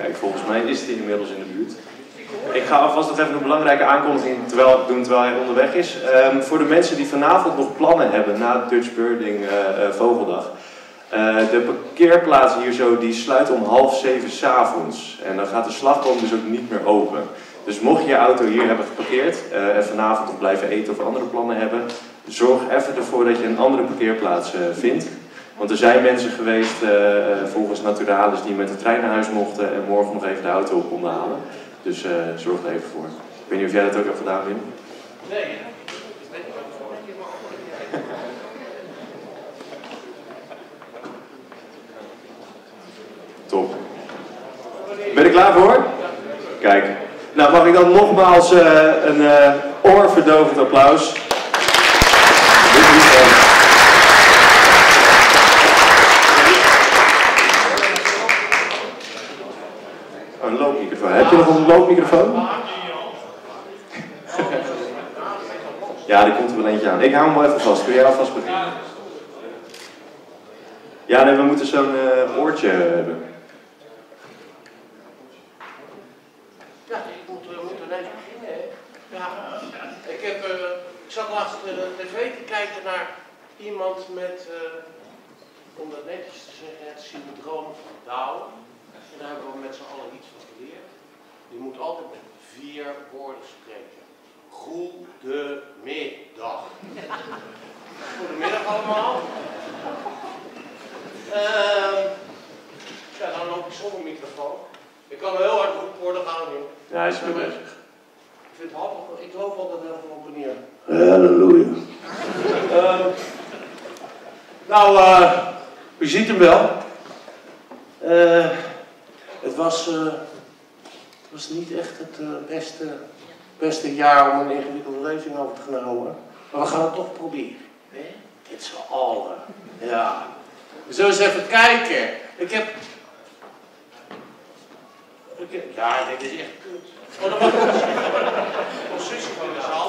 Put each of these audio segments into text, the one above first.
Kijk, volgens mij is hij inmiddels in de buurt. Ik ga alvast nog even een belangrijke aankondiging doen terwijl hij onderweg is. Voor de mensen die vanavond nog plannen hebben na Dutch Birding Vogeldag. De parkeerplaats hier zo, die sluit om 6:30 's avonds. En dan gaat de slagboom dus ook niet meer open. Dus mocht je je auto hier hebben geparkeerd en vanavond nog blijven eten of andere plannen hebben, zorg even ervoor dat je een andere parkeerplaats vindt. Want er zijn mensen geweest, volgens Naturalis, die met de trein naar huis mochten en morgen nog even de auto op konden halen. Dus zorg er even voor. Ik weet niet of jij dat ook hebt gedaan, Wim? Nee. Top. Ben je er klaar voor? Kijk. Nou, mag ik dan nogmaals een oorverdovend applaus. Oh, een loopmicrofoon. Heb je nog een loopmicrofoon? Ja, er komt er wel eentje aan. Ik hou hem wel even vast. Kun jij alvast beginnen? Ja, nee, we moeten zo'n oortje hebben. Ja, ik moet ineens beginnen, hè. Ja, ik zat laatst tv te kijken naar iemand met, om dat netjes te zeggen, het syndroom van Down. En daar hebben we met z'n allen iets van geleerd. Je moet altijd met 4 woorden spreken. Goedemiddag. Goedemiddag allemaal. Ja, dan loop ik zonder microfoon. Ik kan heel hard roepen worden gaan, joh. Ja, hij is weer bezig. Ik vind het handig, ik loop altijd even op en neer. Halleluja. Nou, u ziet hem wel. Het was niet echt het beste jaar om een ingewikkelde lezing over te gaan houden. Maar we gaan het toch proberen. Hè? Dit z'n allen. Ja. We zullen eens even kijken. Ja, dit is echt kut. Oh, dat mag ik niet zeggen. Positie van de zaal.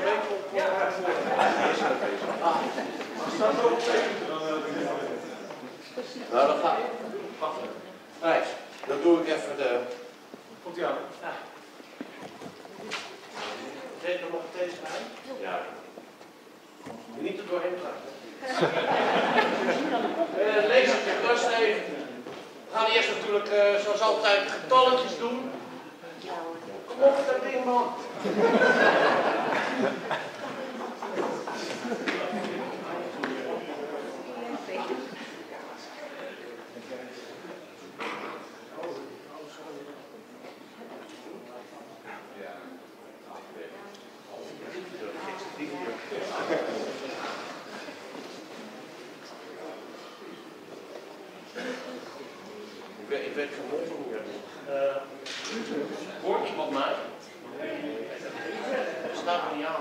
Nou, dat gaat. Reis, dan doe ik even de. Komt ie aan? Ja. Zet er nog een deze bij? Ja. Niet er doorheen praten. Lees het rust even. We gaan eerst natuurlijk, zoals altijd, getalletjes doen. Kom op met dat ding, man. Ik weet geen mond hoe je hoort iemand mij? Dat staat er niet aan.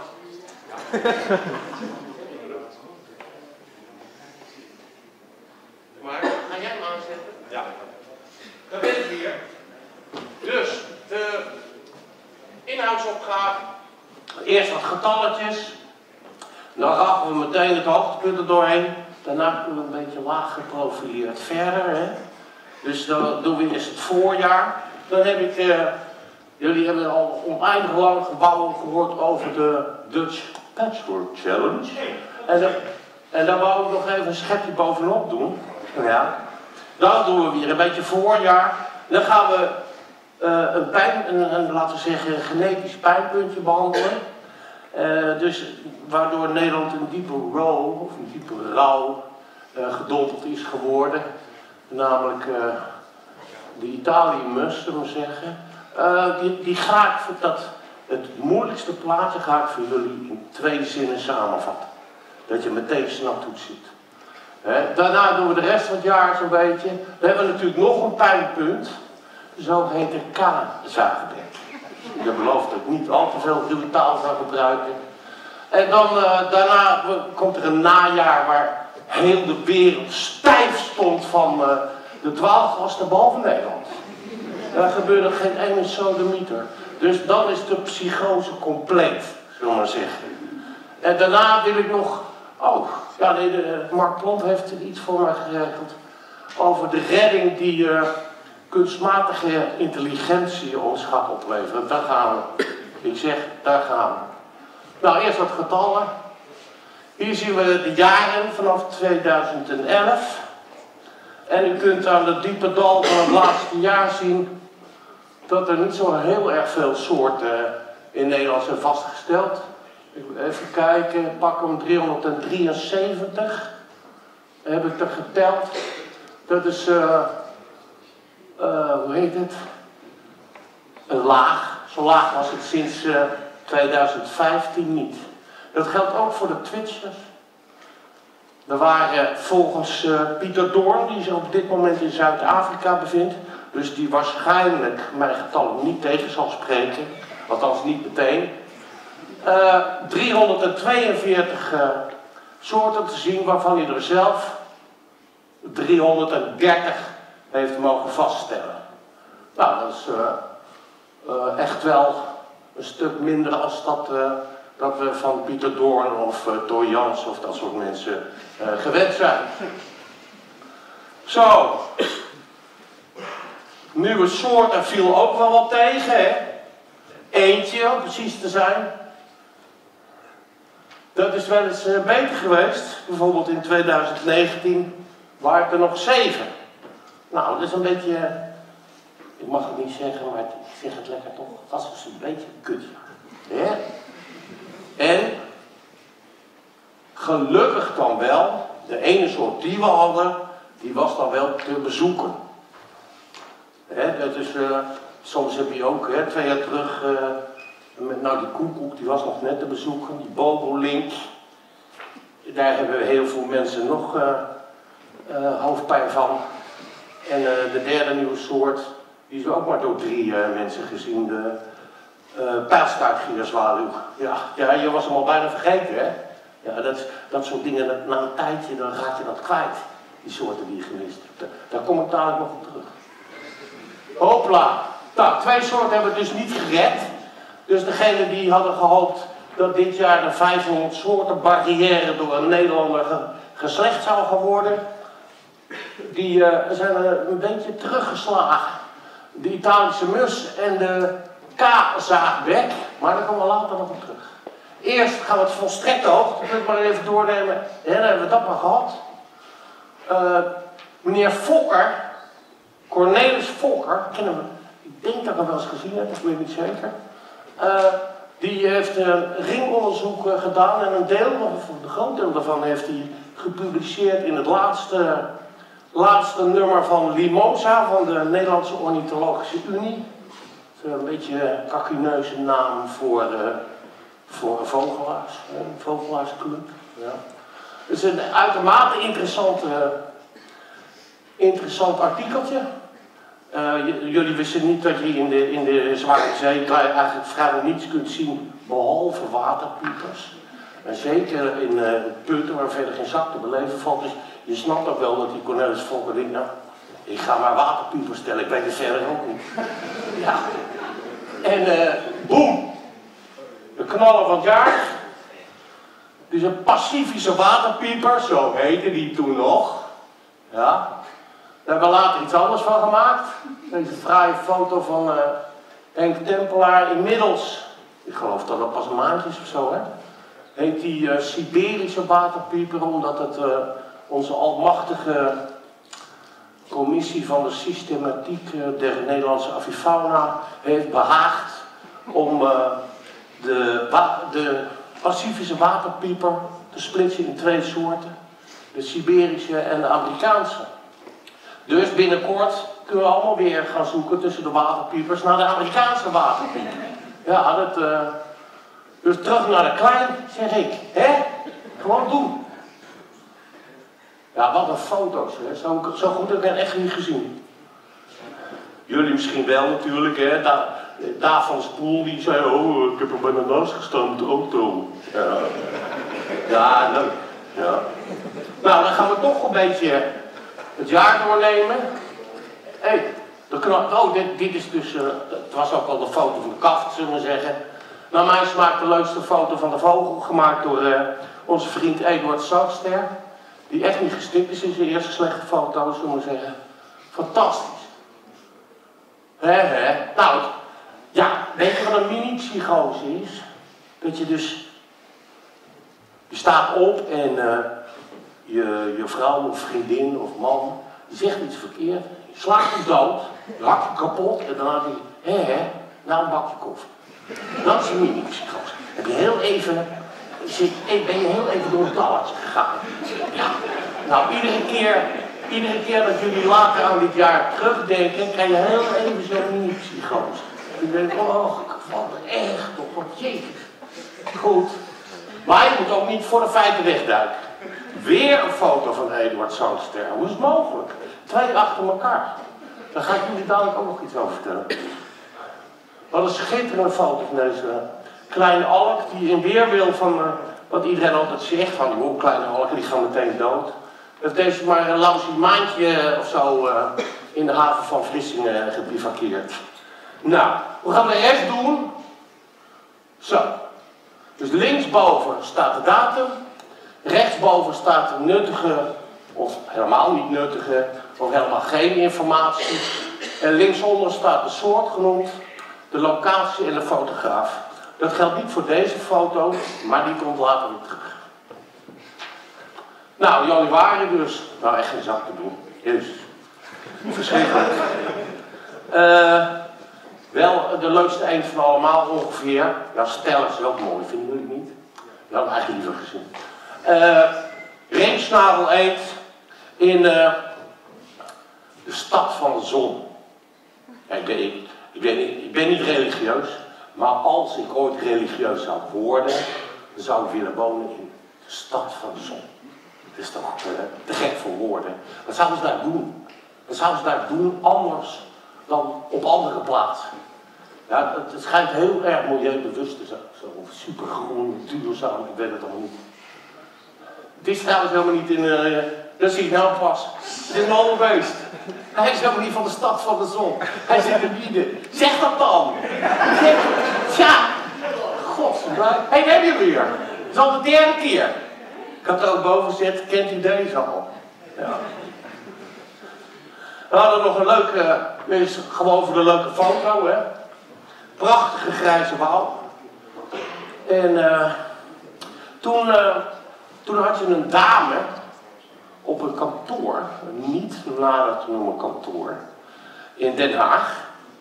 Maar, ga jij hem aanzetten? Ja. Dan ben ik hier. Dus, de inhoudsopgave. Eerst wat getalletjes. Dan rappen we meteen het hoogtepunt er doorheen. Daarna kunnen we een beetje laag geprofileerd verder. Hè? Dus dan doen we eerst het voorjaar. Dan heb ik, jullie hebben al oneindig lang gehoord over de Dutch Patchwork Challenge. En daar wou ik nog even een schepje bovenop doen. Ja. Dan doen we weer een beetje voorjaar. Dan gaan we laten we zeggen, genetisch pijnpuntje behandelen. Dus waardoor Nederland een diepe row, of een diepe rouw, gedompeld is geworden. Namelijk de Italië-mus, zullen we zeggen. Die ga ik, het moeilijkste plaatje ga ik voor jullie in 2 zinnen samenvatten. Dat je meteen snapt hoe het zit. Daarna doen we de rest van het jaar zo'n beetje. Dan hebben we natuurlijk nog een pijnpunt. Zo heet de K-zuigerbek. Ik beloof dat ik niet al te veel ruwe taal ga gebruiken. En dan daarna komt er een najaar waar heel de wereld stijf stond van de dwaalgras naar boven Nederland. Daar gebeurde geen ene sodemieter. Dus dan is de psychose compleet, zullen we maar zeggen. En daarna wil ik nog... Oh, ja, Mark Plomp heeft iets voor mij geregeld. Over de redding die kunstmatige intelligentie ons gaat opleveren. Daar gaan we. Ik zeg, daar gaan we. Nou, eerst wat getallen. Hier zien we de jaren vanaf 2011. En u kunt aan het diepe dal van het laatste jaar zien dat er niet zo heel erg veel soorten in Nederland zijn vastgesteld. Even kijken, pak hem 373. Heb ik er geteld. Dat is, hoe heet het? Een laag. Zo laag was het sinds 2015 niet. Dat geldt ook voor de twitchers. Er waren volgens Pieter Doorn, die zich op dit moment in Zuid-Afrika bevindt, dus die waarschijnlijk mijn getallen niet tegen zal spreken, althans niet meteen, 342 soorten te zien, waarvan hij er zelf 330 heeft mogen vaststellen. Nou, dat is echt wel een stuk minder als dat we van Pieter Doorn of Toy Jans of dat soort mensen gewend zijn. Zo. Nieuwe soorten viel ook wel wat tegen, hè? Eentje, om precies te zijn. Dat is wel eens beter geweest. Bijvoorbeeld in 2019 waren er nog 7. Nou, dat is een beetje... ik mag het niet zeggen, maar ik zeg het lekker toch. Dat was een beetje kut. Ja? En gelukkig dan wel, de ene soort die we hadden, die was dan wel te bezoeken. Dat is, soms heb je ook 2 jaar terug, nou die koekoek die was nog net te bezoeken, die bobolink. Daar hebben we heel veel mensen nog hoofdpijn van. En de derde nieuwe soort, die is ook maar door 3 mensen gezien, de pijlstaartgierzwaluw. Ja, je was hem al bijna vergeten, hè? Ja, dat soort dingen, na een tijdje, dan raak je dat kwijt. Die soorten die je gemist hebt. Daar kom ik dadelijk nog op terug. Hopla. Nou, 2 soorten hebben we dus niet gered. Dus degene die hadden gehoopt dat dit jaar de 500 soorten barrière door een Nederlander geslecht zou gaan worden, die zijn een beetje teruggeslagen. De Italische mus en de K-zaagbek, maar daar komen we later nog op terug. Eerst gaan we het volstrekte oog, dat wil ik maar even doornemen. En dan hebben we dat maar gehad. Meneer Fokker, Cornelis Fokker, kennen we, ik denk dat ik hem wel eens gezien heb, ik weet niet zeker. Die heeft een ringonderzoek gedaan en een deel, of een groot deel daarvan, heeft hij gepubliceerd in het laatste nummer van Limosa, van de Nederlandse Ornithologische Unie. Dat is een beetje een kakkineuze naam voor vogelaars, een vogelaarsclub. Ja. Het is een uitermate interessant artikeltje. Jullie wisten niet dat je in de Zwarte Zee eigenlijk vrijwel niets kunt zien behalve waterpiepers. En zeker in putten waar verder geen zak te beleven valt. Dus je snapt ook wel dat die Cornelis Fokker denkt, nou, ik ga maar waterpiepers stellen, ik weet het verder ook niet. Ja. En boem! De knaller van het jaar. Dus een Pacifische waterpieper, zo heette die toen nog. Ja. Daar hebben we later iets anders van gemaakt. Deze fraaie foto van Henk Tempelaar. Inmiddels, ik geloof dat dat pas een maandje is of zo, hè. Heet die Siberische waterpieper, omdat het onze almachtige commissie van de systematiek der Nederlandse avifauna heeft behaagd om de Pacifische waterpieper te splitsen in 2 soorten. De Siberische en de Amerikaanse. Dus binnenkort kunnen we allemaal weer gaan zoeken tussen de waterpiepers naar de Amerikaanse waterpieper. Ja, dus terug naar de klein, zeg ik. Hè? Gewoon doen. Ja, wat een foto's, hè. Zo goed heb ik het echt niet gezien. Jullie misschien wel natuurlijk, hè. Daaf van Spoel die zei, oh, ik heb er bijna naast gestaan met de auto. Ja, leuk. Ja. Nou, dan gaan we toch een beetje het jaar doornemen. Hé, dit is dus, het was ook al de foto van de kaft, zullen we zeggen. Naar mijn smaak de leukste foto van de vogel, gemaakt door onze vriend Eduard Zoutster. Die echt niet gestikt is in zijn eerste slechte foto, zullen we zeggen. Fantastisch. Nou, ja, weet je wat een mini-psychose is? Dat je dus, je staat op en je vrouw of vriendin of man, die zegt iets verkeerd, je slaat hem dood, je hakt hem kapot en daarna denk je, nou een bakje koffie. Dat is een mini-psychose. Heb je heel even, ben je heel even door het dalletje gegaan. Ja. Nou, iedere keer dat jullie later aan dit jaar terugdenken, krijg je heel even zo'n mini-psychose. Je denkt, oh, wat echt, wat jeetje. Goed. Maar je moet ook niet voor de feiten wegduiken. Weer een foto van Eduard Sangster. Hoe is het mogelijk? 2 achter elkaar. Daar ga ik jullie dadelijk ook nog iets over vertellen. Wat een schitterende foto van deze kleine alk, die in weerwil van wat iedereen altijd zegt, van die kleine alken die gaan meteen dood. Heeft deze maar een maandje of zo in de haven van Vlissingen gebivakkeerd. Nou, we gaan de rest doen. Zo. Dus linksboven staat de datum. Rechtsboven staat de nuttige, of helemaal niet nuttige, of helemaal geen informatie. En linksonder staat de soort genoemd, de locatie en de fotograaf. Dat geldt niet voor deze foto, maar die komt later weer terug. Nou, januari dus. Nou, echt geen zak te doen. Jezus. Verschrikkelijk. Wel de leukste eend van allemaal ongeveer. Ja, stellen is ook mooi, vinden jullie niet? Je had hem eigenlijk liever gezien. Reemsnabel eend in de stad van de zon. Ja, ik ben niet religieus, maar als ik ooit religieus zou worden, dan zou ik willen wonen in de stad van de zon. Dat is toch te gek voor woorden. Wat zouden ze daar doen? Wat zouden ze daar doen anders dan op andere plaatsen? Ja, het schijnt heel erg milieubewust te zijn. Zo supergroen, duurzaam, ik weet het allemaal niet. Het is trouwens helemaal niet in, dat zie ik nou pas. Het is een albeest. Hij is helemaal niet van de stad van de zon. Hij zit in Lieden. Zeg dat dan! Tja! God, hé, daar heb je weer. Het is al de 3e keer. Ik had er ook boven gezet, kent u deze al? Ja. We hadden nog een leuke, gewoon voor de leuke foto, hè. Prachtige grijze wouw. En toen had je een dame op een kantoor, niet nader te noemen kantoor, in Den Haag.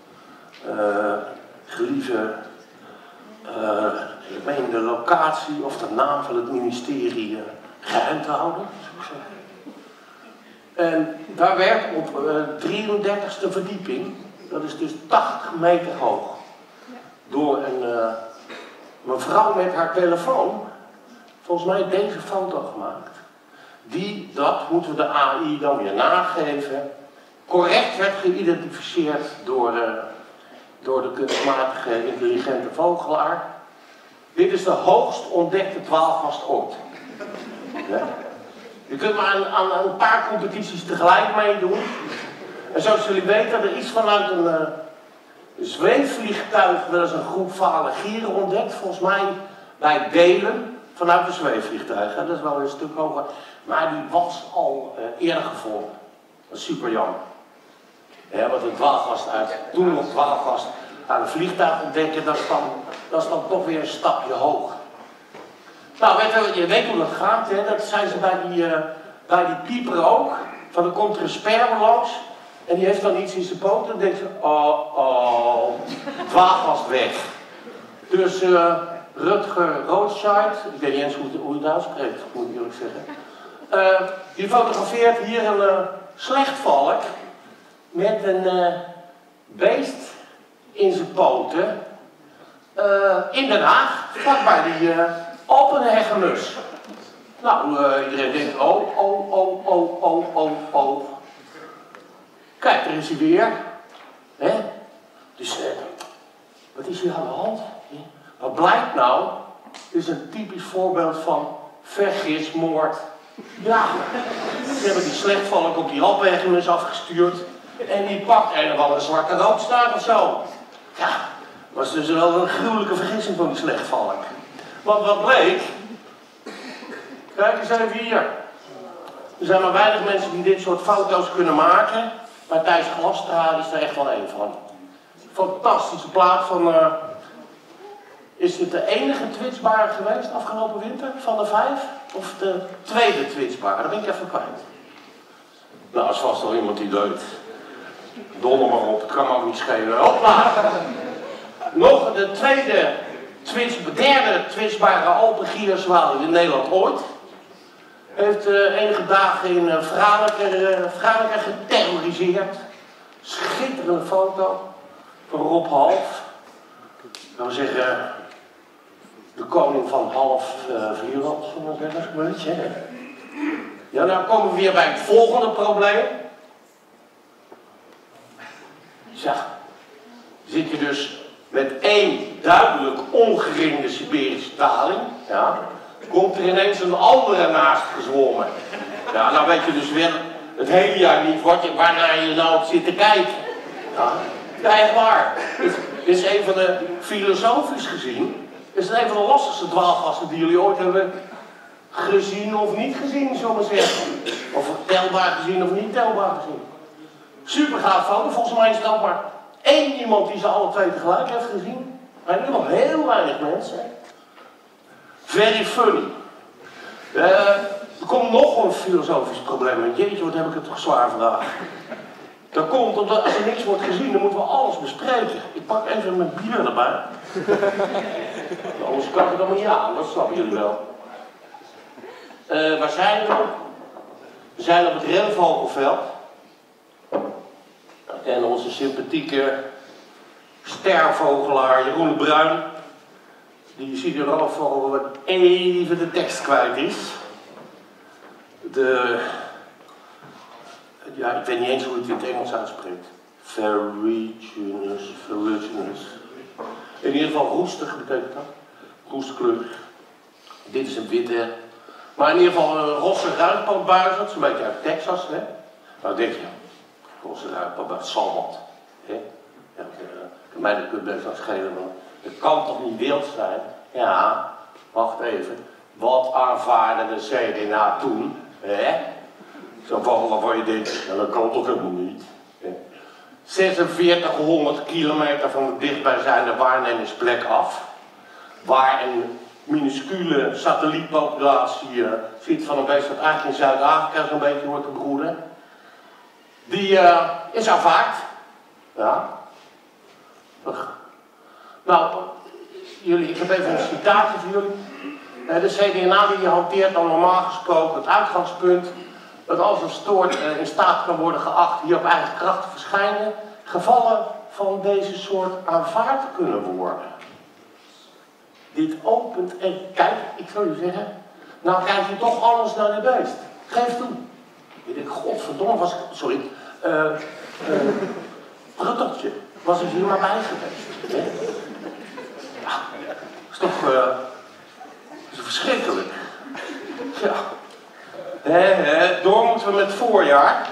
Gelieve, ik meen de locatie of de naam van het ministerie geheim te houden, zou ik zeggen. En daar werd op 33e verdieping, dat is dus 80 meter hoog, door een mevrouw met haar telefoon, volgens mij deze foto gemaakt. Die, dat moeten we de AI dan weer nageven, correct werd geïdentificeerd door de kunstmatige intelligente vogelaar. Dit is de hoogst ontdekte dwaalgast ooit. Ja. Je kunt maar aan een paar competities tegelijk meedoen. En zoals jullie weten, er is vanuit een zweefvliegtuig wel eens een groep vale gieren ontdekt. Volgens mij bij Delen, vanuit een zweefvliegtuig. Hè. Dat is wel een stuk hoger. Maar die was al eerder gevonden. Dat is super jammer. Ja, want een dwaalgast toen nog dwaalgast aan een vliegtuig ontdekken, dat is dan toch weer een stapje hoger. Nou, je weet hoe dat gaat, hè? Dat zijn ze bij die pieper ook. Van er komt er een sperwer langs en die heeft dan iets in zijn poot en denkt ze, dwaalgast weg. Dus Rutger Rothschild, ik weet niet eens hoe je het uitspreekt, moet ik eerlijk zeggen. Die fotografeert hier een slechtvalk met een beest in zijn poten in Den Haag, vlakbij die Alpenhegemus. Nou, iedereen denkt, Kijk, daar is hij weer. Hè? Dus, wat is hier aan de hand? Wat blijkt nou? Dit is een typisch voorbeeld van vergismoord. Ja, ze hebben die slechtvalk op die Alpenhegemus afgestuurd. En die pakt een of andere zwarte rookstaart of zo. Ja, dat was dus wel een gruwelijke vergissing van die slechtvalk. Want wat bleek? Kijk eens even hier. Er zijn maar weinig mensen die dit soort foto's kunnen maken. Maar Thijs Glastra is er echt wel één van. fantastische plaat van... is dit de enige twitsbare geweest afgelopen winter van de 5? Of de tweede twitsbare? Dat ben ik even kwijt. Nou, is vast wel iemand die leuk. Donder maar op, het kan me ook niet schelen. Hopla! Nog de derde twitsbare open gierzwaal in Nederland ooit. Heeft enige dagen in Franeker geterroriseerd. Schitterende foto van Rob Half. Dat we zeggen, de koning van half vierland, zullen we zeggen, een beetje. Ja, nou komen we weer bij het volgende probleem. Ja, zit je dus met één duidelijk ongeringde Siberische taling, ja, komt er ineens een andere naast gezwommen. Ja, nou weet je dus weer het hele jaar niet waarnaar je nou zit te kijken. Ja, echt waar. Dit is een van de, filosofisch gezien, is het een van de lastigste dwaalgasten die jullie ooit hebben gezien of niet gezien, zullen we zeggen. Of telbaar gezien of niet telbaar gezien. Super gaaf foto, volgens mij is het ook maar één iemand die ze alle twee tegelijk heeft gezien. Maar nu nog heel weinig mensen. Very funny. Er komt nog een filosofisch probleem. Jeetje, wat heb ik het toch zwaar vandaag. Dat komt omdat als er niks wordt gezien, dan moeten we alles bespreken. Ik pak even mijn bier erbij. Anders kan ik het allemaal niet aan, dat snappen jullie wel. Waar zijn we? We zijn op het Renvogelveld. En onze sympathieke stervogelaar Jeroen de Bruin, die ziet er al voor wat even de tekst kwijt is. Ja, ik weet niet eens hoe het in het Engels uitspreekt. Ferruginous. In ieder geval roestig betekent dat. Roestkleurig. Dit is een witte. Maar in ieder geval een rosse ruitpandbuis, dat is een beetje uit Texas, hè. Nou denk je, rosse ruitpandbuis, zal wat. Hè? Ja, mij dat kunt best wel schelen, maar het kan toch niet wild zijn? Ja, wacht even. Wat aanvaarde de CDA toen? Hè? Zo'n vogel waarvan je denkt, ja, dat kan toch helemaal niet. Hè? 4600 kilometer van de dichtbijzijnde waarnemingsplek af, waar een minuscule satellietpopulatie zit van een beest dat eigenlijk in Zuid-Afrika zo'n beetje wordt gebroeden. Die is aanvaard. Ja. Nou, ik heb even een citaatje voor jullie. De CDA die hanteert dan normaal gesproken het uitgangspunt dat als een stoort in staat kan worden geacht hier op eigen kracht te verschijnen, gevallen van deze soort aanvaard kunnen worden. Dit opent en kijk, ik zou je zeggen, nou kijk je toch anders naar de beest. Geef toe. Ik denk, godverdomme, was ik, sorry, prutteltje, was ik hier maar bij geweest. Hè? Ja, is toch, is verschrikkelijk. Ja. Door moeten we met het voorjaar.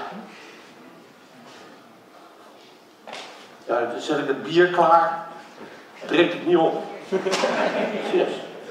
Ja, dan zet ik het bier klaar, drink het niet op. Yes.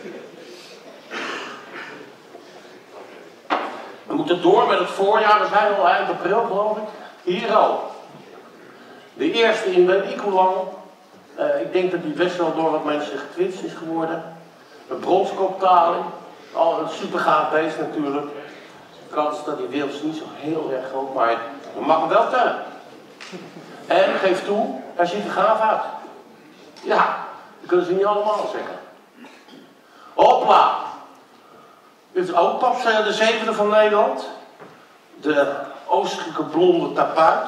We moeten door met het voorjaar, we zijn al eind april geloof ik. Hier al. De eerste in weet ik hoe lang. Ik denk dat die best wel door wat mensen getwitst is geworden. Een bronskoptaling. Al een super gaaf beest natuurlijk. De kans dat die wild is niet zo heel erg groot, maar we mag hem wel tellen. En geef toe, hij ziet er gaaf uit. Ja, dat kunnen ze niet allemaal zeggen. Hopla! Dit is ook pas de zevende van Nederland. De oostelijke blonde tapuit.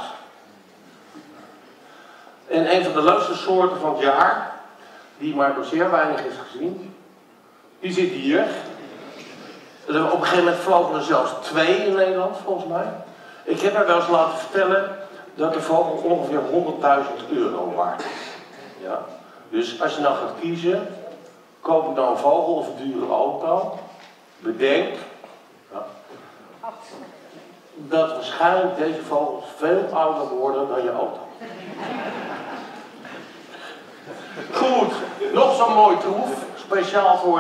En een van de leukste soorten van het jaar, die maar door zeer weinig is gezien, die zit hier. Op een gegeven moment vlogen er zelfs 2 in Nederland, volgens mij. Ik heb haar wel eens laten vertellen dat de vogel ongeveer 100.000 euro waard is. Ja? Dus als je nou gaat kiezen, koop ik nou een vogel of een dure auto, bedenk dat waarschijnlijk deze vogels veel ouder worden dan je auto. Goed, nog zo'n mooi troef, speciaal voor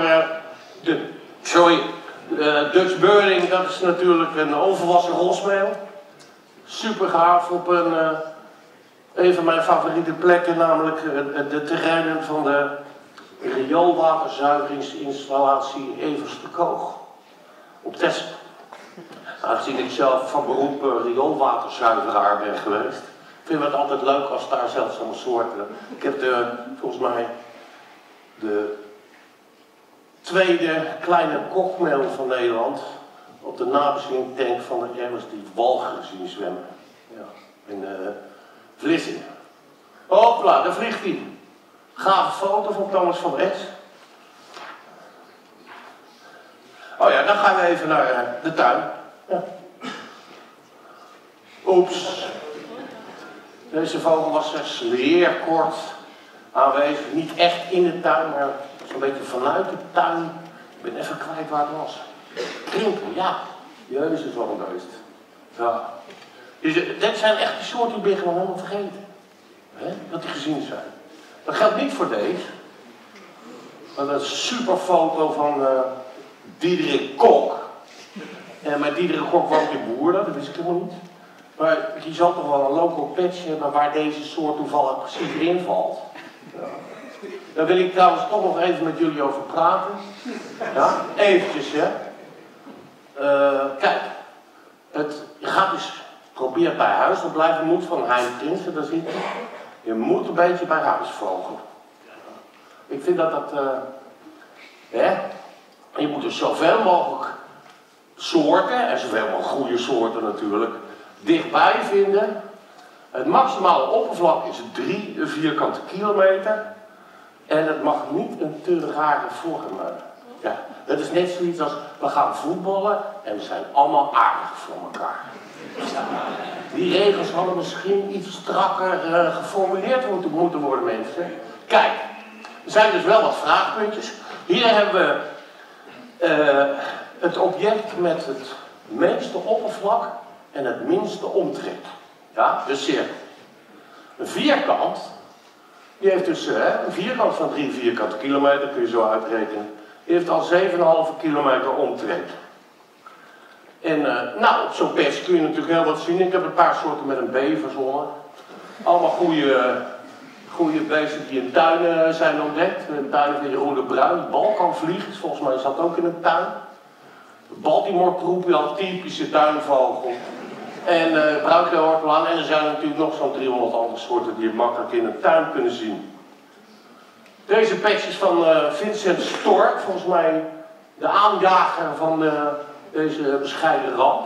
Dutch Birding, dat is natuurlijk een onvolwassen rosmeel. Super gaaf op een een van mijn favoriete plekken, namelijk de terreinen van de rioolwaterzuiveringsinstallatie Eversterkoog op Texel. Aangezien ik zelf van beroep rioolwaterzuiveraar ben geweest, vinden we het altijd leuk als daar zeldzame soorten. Ik heb volgens mij de tweede kleine kokmeel van Nederland op de nabezieningstank van de emmers die walgen zien zwemmen. Ja, in Vlissingen. Hopla, daar vliegt hij. Gave foto van Thomas van Ets. Oh ja, dan gaan we even naar de tuin. Ja. Oeps. Deze vogel was slechts zeer kort aanwezig. Niet echt in de tuin, maar zo'n beetje vanuit de tuin. Ik ben even kwijt waar het was. Krimpen, ja. Jezus, wat een beest. Ja. Dus, dit zijn echt die soorten die ben je gewoon helemaal vergeten. He? Dat die gezien zijn. Dat geldt niet voor deze. Maar dat is een super foto van Diederik Kok. En met Diederik Kok woont in Boerden, dat wist ik helemaal niet. Maar je zal toch wel een local patch hebben waar deze soort toevallig precies in valt. Ja. Daar wil ik trouwens toch nog even met jullie over praten. Ja, eventjes hè. Kijk, je gaat dus proberen bij huis te blijven. Moet van Hein Prinsen, daar zit hij. Je moet een beetje bij huis vogelen. Ik vind dat je moet dus zoveel mogelijk soorten, en zoveel mogelijk goede soorten natuurlijk, dichtbij vinden. Het maximale oppervlak is 3 vierkante kilometer. En het mag niet een te rare vorm hebben. Ja, dat is net zoiets als, we gaan voetballen en we zijn allemaal aardig voor elkaar. Die regels hadden misschien iets strakker geformuleerd moeten worden, mensen. Kijk, er zijn dus wel wat vraagpuntjes. Hier hebben we het object met het meeste oppervlak en het minste omtrek. Ja, de cirkel. Een vierkant, die heeft dus een vierkant van 3 vierkante kilometer, kun je zo uitrekenen. Die heeft al 7,5 kilometer omtrek. En nou, op zo'n pers kun je natuurlijk heel wat zien. Ik heb een paar soorten met een B verzonnen. Allemaal goede beesten die in tuinen zijn ontdekt. In tuinen van Jeroen de Bruin. Balkanvlieg, volgens mij zat ook in een tuin. De Baltimore troepial, typische tuinvogel. En bruinkeelhortelaan. En er zijn natuurlijk nog zo'n 300 andere soorten die je makkelijk in een tuin kunnen zien. Deze patch is van Vincent Stork, volgens mij de aanjager van deze bescheiden ramp.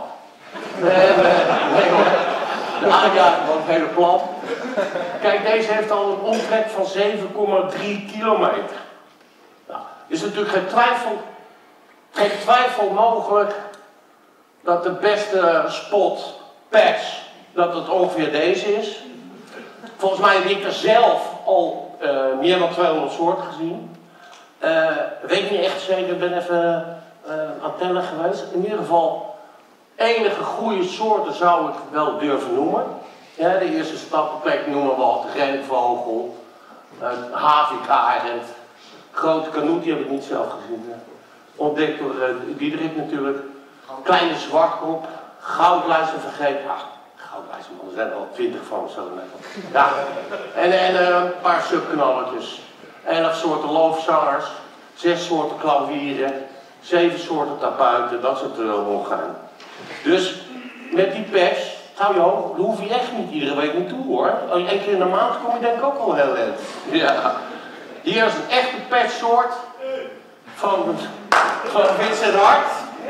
De aanjager van het hele plan. Kijk, deze heeft al een omtrek van 7,3 kilometer. Nou, er is natuurlijk geen twijfel mogelijk dat de beste spot patch, dat het ongeveer deze is. Volgens mij heb ik er zelf al meer dan 200 soorten gezien. Weet ik niet echt zeker, ik ben even aan het tellen geweest. In ieder geval, enige goede soorten zou ik wel durven noemen. Ja, de eerste stappenplek noemen we al de renkvogel, havikarend, grote kanoet, die heb ik niet zelf gezien. Ontdekt door Diederik natuurlijk. Kleine zwartkop, goudluizen vergeten. Goudluizen, man, er zijn er al 20 van, zo net. Ja, en een paar subknalletjes. 11 soorten loofzangers, 6 soorten klauwieren, 7 soorten tapuiten, dat soort ongein. Dus met die pers, hou je hoog, daar hoef je echt niet iedere week naartoe hoor. Eén keer in de maand kom je denk ik ook al heel eind. Ja. Hier is een echte perssoort van Vincent Hart.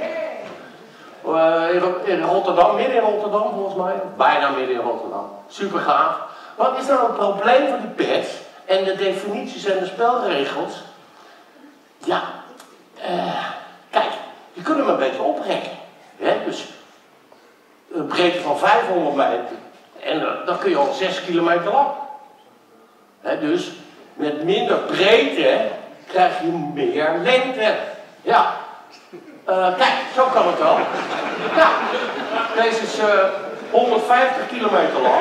In Rotterdam, midden in Rotterdam volgens mij. Bijna midden in Rotterdam. Super gaaf. Wat is nou het probleem van die pers en de definities en de spelregels? Ja, kijk, je kunt hem een beetje oprekken. Hè? Dus een breedte van 500 meter. En dan kun je al 6 kilometer lang. Hè? Dus met minder breedte krijg je meer lengte. Ja. Kijk, zo kan het wel. Ja. Deze is 150 kilometer lang.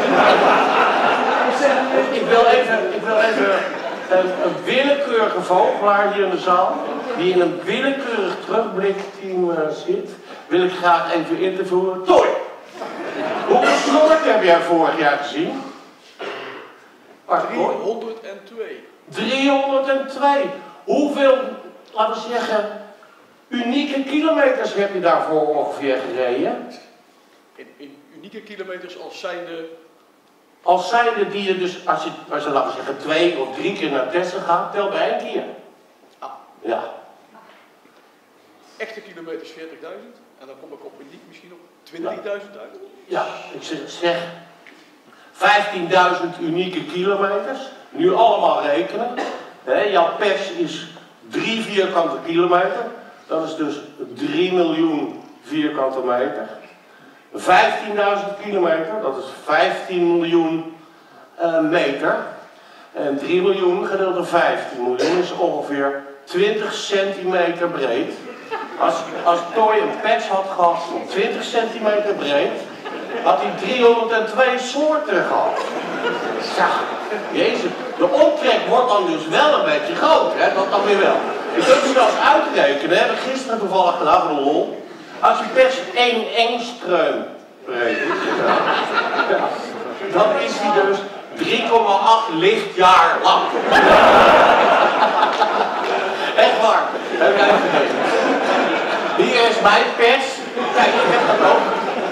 Ik wil even een willekeurige vogelaar hier in de zaal, die in een willekeurig terugblikteam zit, wil ik graag even interviewen. Toy! Hoeveel soorten heb jij vorig jaar gezien? 302. 302. Hoeveel, laten we zeggen, unieke kilometers heb je daarvoor ongeveer gereden? In unieke kilometers als zijnde die je dus, als je laten we zeggen 2 of 3 keer naar Texel gaat, tel bij 1 keer. Ah. Ja. Echte kilometers 40.000 en dan kom ik op uniek misschien op 20.000 uit. Ja, ik zeg 15.000 unieke kilometers. Nu allemaal rekenen. Jouw pers is 3 vierkante kilometer. Dat is dus 3 miljoen vierkante meter. 15.000 kilometer, dat is 15 miljoen meter. En 3 miljoen gedeeld door 15 miljoen is ongeveer 20 centimeter breed. Als Toy een patch had gehad van 20 centimeter breed, had hij 302 soorten gehad. Ja, jezus. De omtrek wordt dan dus wel een beetje groter, hè? Dat dan weer wel. Je kunt het zelfs uitrekenen, heb ik gisteren toevallig gedaan voor de lol. Als je pers 1 engstreum breed is, dan is hij dus 3,8 lichtjaar lang. Echt waar. Heb jij vergeten. Hier is mijn pers. Kijk, ik heb dat ook.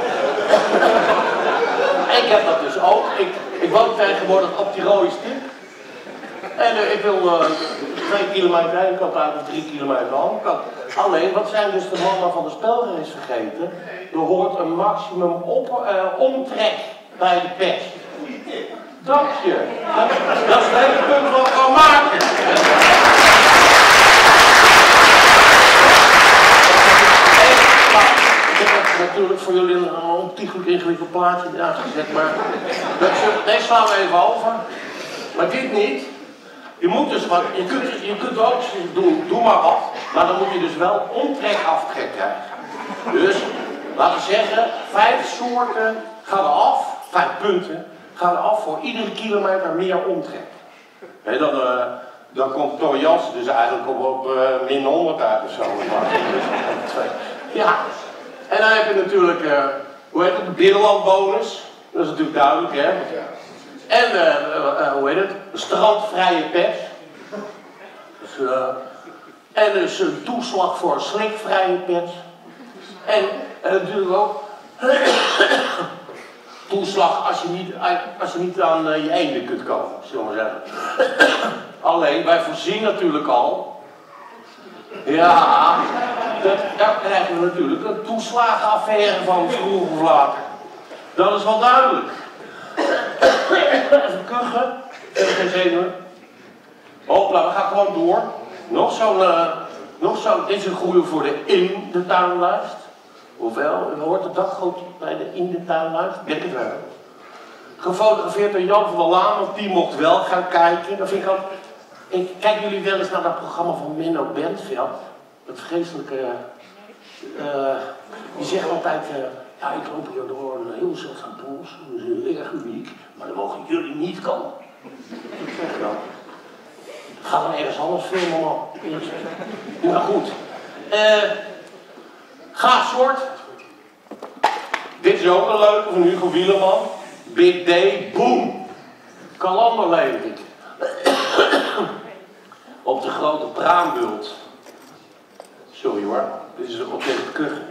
Ik heb dat dus ook. Ik woon tegenwoordig op die rode stip. En ik wil 2 kilometer heen kant uit of 3 kilometer de andere kant. Alleen, wat zijn dus de mannen van de spelrace vergeten? Er hoort een maximum omtrek bij de pers. Dank je. Dat is het hele punt wat ik kan maken. Ik heb natuurlijk voor jullie een ontiegelijk ingewikkeld plaatje uitgezet, maar deze slaan we even over. Maar dit niet. Je moet dus wat, je kunt ook doen, doe maar wat, maar dan moet je dus wel omtrek aftrek krijgen. Dus, laten we zeggen, 5 soorten gaan er af, 5 punten, gaan er af voor iedere kilometer meer omtrek. He, dan komt Toy Jansen dus eigenlijk op min 100 uit of zo. Ja, en dan heb je natuurlijk, hoe heet het, de binnenlandbonus. Dat is natuurlijk duidelijk, hè. En, hoe heet het, de strandvrije pers. Dus, en dus een toeslag voor slikvrije pers. En natuurlijk ook toeslag als je niet aan je eenden kunt komen, zullen we zeggen. Alleen, wij voorzien natuurlijk al. Ja, daar krijgen we natuurlijk een toeslagenaffaire van vroeg of later. Dat is wel duidelijk. Even kuchen. Even geen zenuwen. Hopla, we gaan gewoon door. Nog zo'n, dit is een goede voor de in de tuinlijst. Hoewel, hoort de dakgoot bij de in de tuinlijst? Ik denk het wel. Gefotografeerd door Jan van der Laan, want die mocht wel gaan kijken. Dat vind ik ook. Kijken jullie wel eens naar dat programma van Menno Bentveld? Dat vreselijke. Die zegt altijd. Ja, ik loop hier door een heel zeldzaam bos. Dat is heel erg uniek. Maar dan mogen jullie niet komen. Zeg dan. Ga dan ergens anders filmen, man. Maar goed. Gaafsoort. Dit is ook een leuke van Hugo Wieleman. Big Day, boom. Kalanderlevering. Op de grote braambult. Sorry hoor. Dit is op deze kuchen.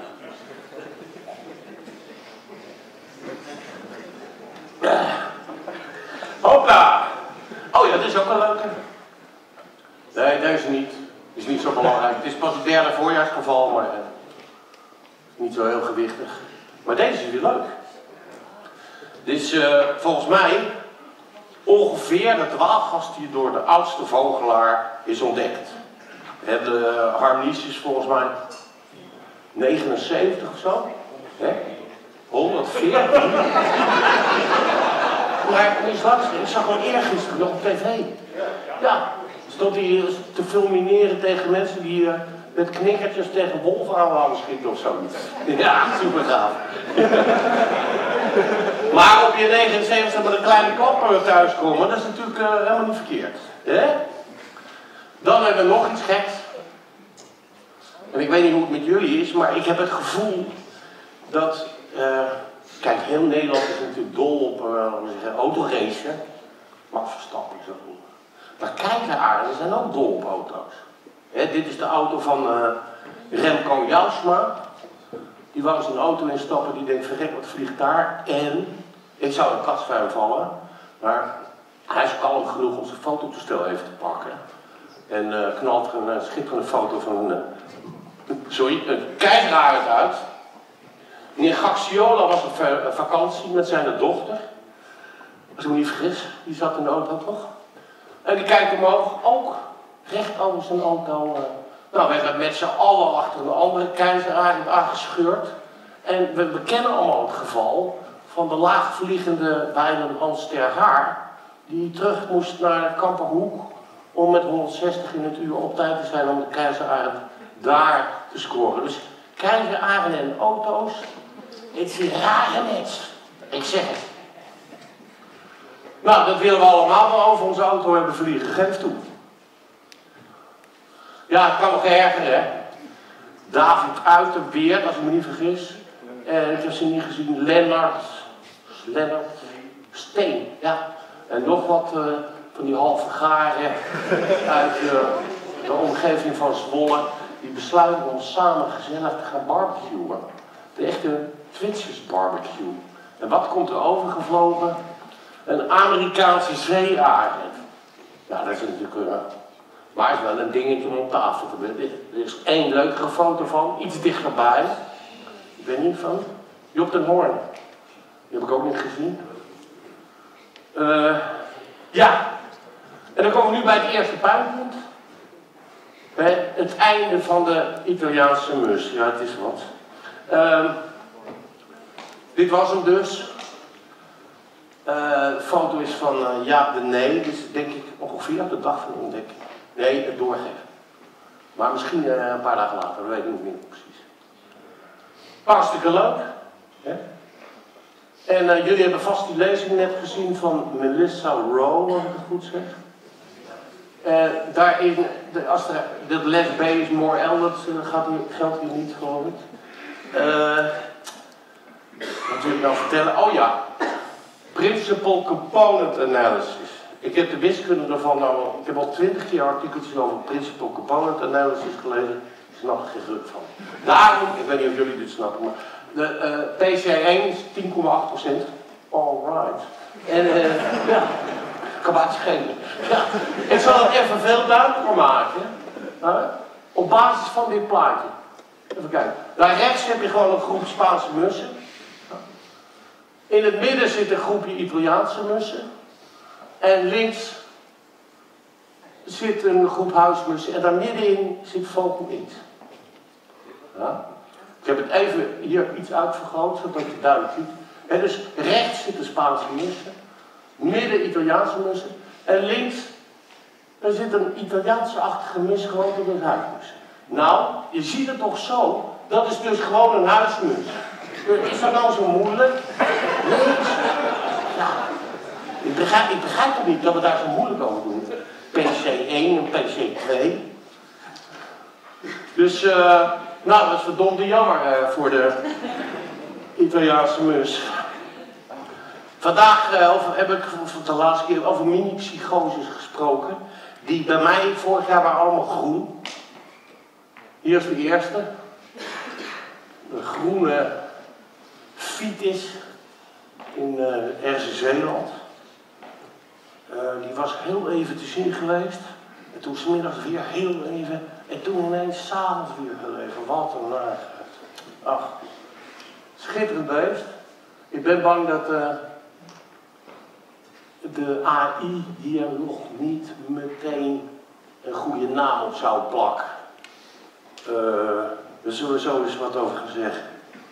Hoppa! Oh ja, dit is ook een leuke. Nee, deze niet. Is niet zo belangrijk. Het is pas het derde voorjaarsgeval, maar niet zo heel gewichtig. Maar deze is weer leuk. Dit is volgens mij ongeveer de dwaalgast die door de oudste vogelaar is ontdekt. De Harmnies is volgens mij 79 of zo. Hè? 140. Maar niet langs, ik zag hem eergisteren nog op tv. Ja, stond hij te fulmineren tegen mensen die met knikkertjes tegen wolven aan hadden schieten of zoiets. Ja, super gaaf. Maar op je 79 met een kleine klapper thuiskomen, dat is natuurlijk helemaal niet verkeerd. Hè? Dan hebben we nog iets geks. En ik weet niet hoe het met jullie is, maar ik heb het gevoel dat... kijk, heel Nederland is natuurlijk dol op autoracen. Max Verstappen is dat niet. Maar kijkeraren zijn ook dol op auto's. Dit is de auto van Remco Jousma. Die wou zijn auto instappen, die denkt, verrek, wat vliegt daar? En ik zou een katsvuil vallen, maar hij is kalm genoeg om zijn fototoestel even te pakken. En knalt er een schitterende foto van een keizerarend uit. Meneer Gaxiola was op vakantie met zijn dochter. Als ik me niet vergis, die zat in de auto toch? En die kijkt omhoog, ook recht over zijn auto. Nou, we hebben met z'n allen achter een andere keizerarend aangescheurd. En we kennen allemaal het geval van de laagvliegende wijlen Hans ter Haar, die terug moest naar Kamperhoek om met 160 in het uur op tijd te zijn om de keizerarend daar te scoren. Dus keizerarenden en auto's, het is een rare mens. Ik zeg het. Nou, dat willen we allemaal wel over onze auto hebben vliegen. Geef toe. Ja, het kan nog erger, hè. David Uiterbeer, als ik me niet vergis. En ik heb ze niet gezien. Lennart Steen, ja. En nog wat van die halve garen uit de omgeving van Zwolle. Die besluiten om samen gezellig te gaan barbecuen. De echte Twitsjes barbecue. En wat komt er overgevlogen? Een Amerikaanse zeearend. Ja, dat is natuurlijk... maar het is wel een dingetje om op tafel te hebben. Er is één leukere foto van, iets dichterbij. Ik weet niet van. Job den Hoorn. Die heb ik ook niet gezien. Ja. En dan komen we nu bij het eerste pijnpunt. Het einde van de Italiaanse mus. Ja, het is wat. Dit was hem dus. De foto is van Jaap de Nee. Dus denk ik ongeveer op de dag van de ontdekking. Nee, het doorgeven. Maar misschien een paar dagen later, dat weet ik niet meer precies. Hartstikke leuk. Hè? En jullie hebben vast die lezing net gezien van Melissa Rowe, als ik het goed zeg. Daarin, als de les B is more L, dat geldt hier niet, geloof ik. Wat wil ik nou vertellen? Oh ja, Principal Component Analysis. Ik heb de wiskunde ervan, ik heb al 20 keer artikeltjes over Principal Component Analysis gelezen. Ik snap er geen ruk van. Daarom, ik weet niet of jullie dit snappen, maar de PCA1 is 10,8%. Alright. En ja, kan maar schelen. Ja, ik zal het even veel duidelijker maken. Op basis van dit plaatje. Even kijken. Daar rechts heb je gewoon een groep Spaanse mussen. In het midden zit een groepje Italiaanse mussen. En links zit een groep huismussen. En daar middenin zit Vogelint. Ja? Ik heb het even hier iets uitvergroot, zodat je het duidelijk ziet. En dus rechts zitten Spaanse mussen. Midden Italiaanse mussen. En links, daar zit een Italiaanse-achtige mus gewoon op een huismus. Nou, je ziet het toch zo. Dat is dus gewoon een huismus. Is dat nou zo moeilijk? Nee. Ja. Ik begrijp het niet dat we daar zo moeilijk over doen. PC1 en PC2. Dus, nou, dat is verdomde jammer voor de Italiaanse mus. Vandaag heb ik voor de laatste keer over mini-psychoses gesproken. Die bij mij vorig jaar waren allemaal groen. Hier is de eerste. Een groene Vitis in ergens Zeeland. Die was heel even te zien geweest. En toen 's middags weer heel even. En toen ineens 's avonds weer heel even. Wat een narigheid. Ach, schitterend beest. Ik ben bang dat de AI hier nog niet meteen een goede naam op zou plakken. Daar zullen we zo eens wat over gaan zeggen.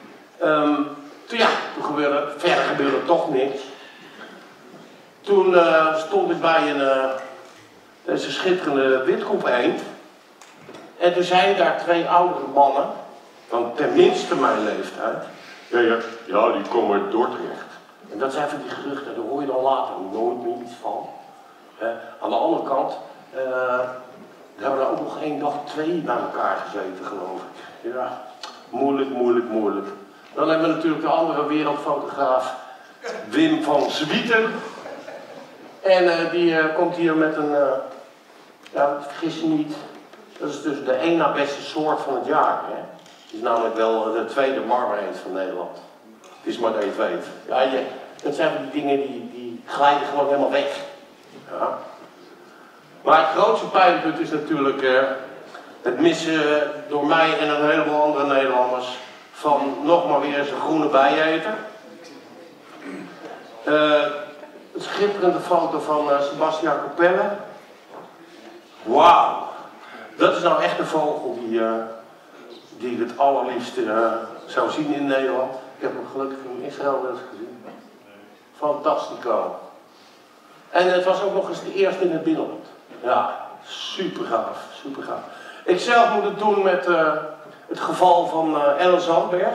Toen gebeurde toch niks. Toen stond ik bij deze schitterende witkop eend. En toen zeiden daar twee oudere mannen, van tenminste mijn leeftijd. Ja, die komen uit Dordrecht. En dat zijn van die geruchten, daar hoor je dan later nooit meer iets van. Aan de andere kant, hebben we ook nog één dag twee bij elkaar gezeten, geloof ik. Ja, moeilijk. Dan hebben we natuurlijk de andere wereldfotograaf, Wim van Zwieten. En die komt hier met een, ja, vergis je niet, dat is dus de één na beste soort van het jaar. Hè? Het is namelijk wel de tweede marmereend van Nederland. Het is maar dat je het weet. Ja, dat zijn van die dingen die glijden gewoon helemaal weg. Ja. Maar het grootste pijnpunt is natuurlijk het missen door mij en een heleboel andere Nederlanders van nog maar weer eens een groene bijeter. Een schitterende foto van Sebastian Capelle. Wauw, dat is nou echt een vogel die ik het allerliefst zou zien in Nederland. Ik heb hem gelukkig in Israël wel eens gezien. Fantastico. En het was ook nog eens de eerste in het binnenland. Ja, super gaaf, super gaaf. Ik zelf moet het doen met het geval van Ellen Zandberg.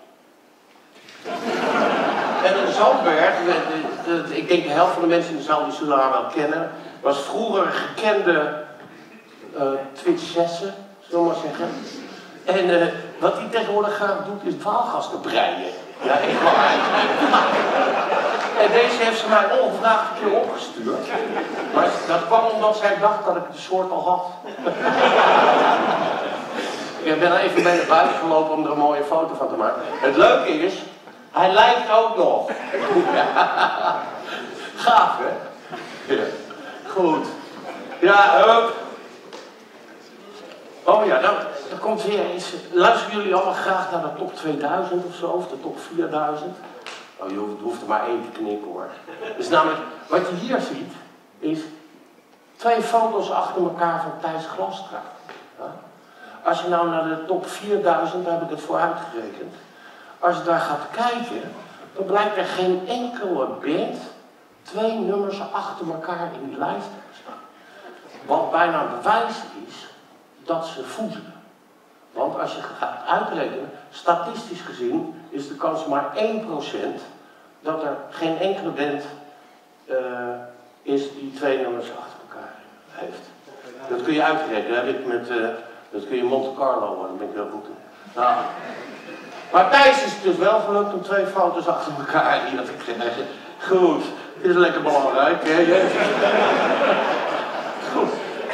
Ellen Zandberg, ik denk de helft van de mensen in de zaal die zullen haar wel kennen, was vroeger een gekende Twitchesse, zullen we maar zeggen. En wat hij tegenwoordig graag doet is dwaalgasten breien. Ja, echt waar. En deze heeft ze mij ongevraagd een keer opgestuurd. Maar dat kwam omdat zij dacht dat ik de soort al had. Ik ben even bij naar buiten gelopen om er een mooie foto van te maken. Het leuke is, hij lijkt ook nog. Gaaf, hè? Ja. Goed. Ja, hup. Oh ja, nou, er komt weer iets. Luisteren jullie allemaal graag naar de top 2000 of zo, of de top 4000? Oh, je hoeft er maar één te knikken hoor. Dus namelijk, wat je hier ziet, is 2 foto's achter elkaar van Thijs Glastra. Ja? Als je nou naar de top 4000, daar heb ik het voor uitgerekend. Als je daar gaat kijken, dan blijkt er geen enkele band 2 nummers achter elkaar in die lijst te staan. Wat bijna bewijs is dat ze voeden. Want als je gaat uitrekenen, statistisch gezien is de kans maar 1% dat er geen enkele band is die 2 nummers achter elkaar heeft. Dat kun je uitrekenen, dat heb ik met, dat kun je Monte Carlo, daar ben ik heel goed in. Nou, maar Thijs is het dus wel gelukt om 2 foto's achter elkaar hier te krijgen. Goed, het is lekker belangrijk, hè? Goed.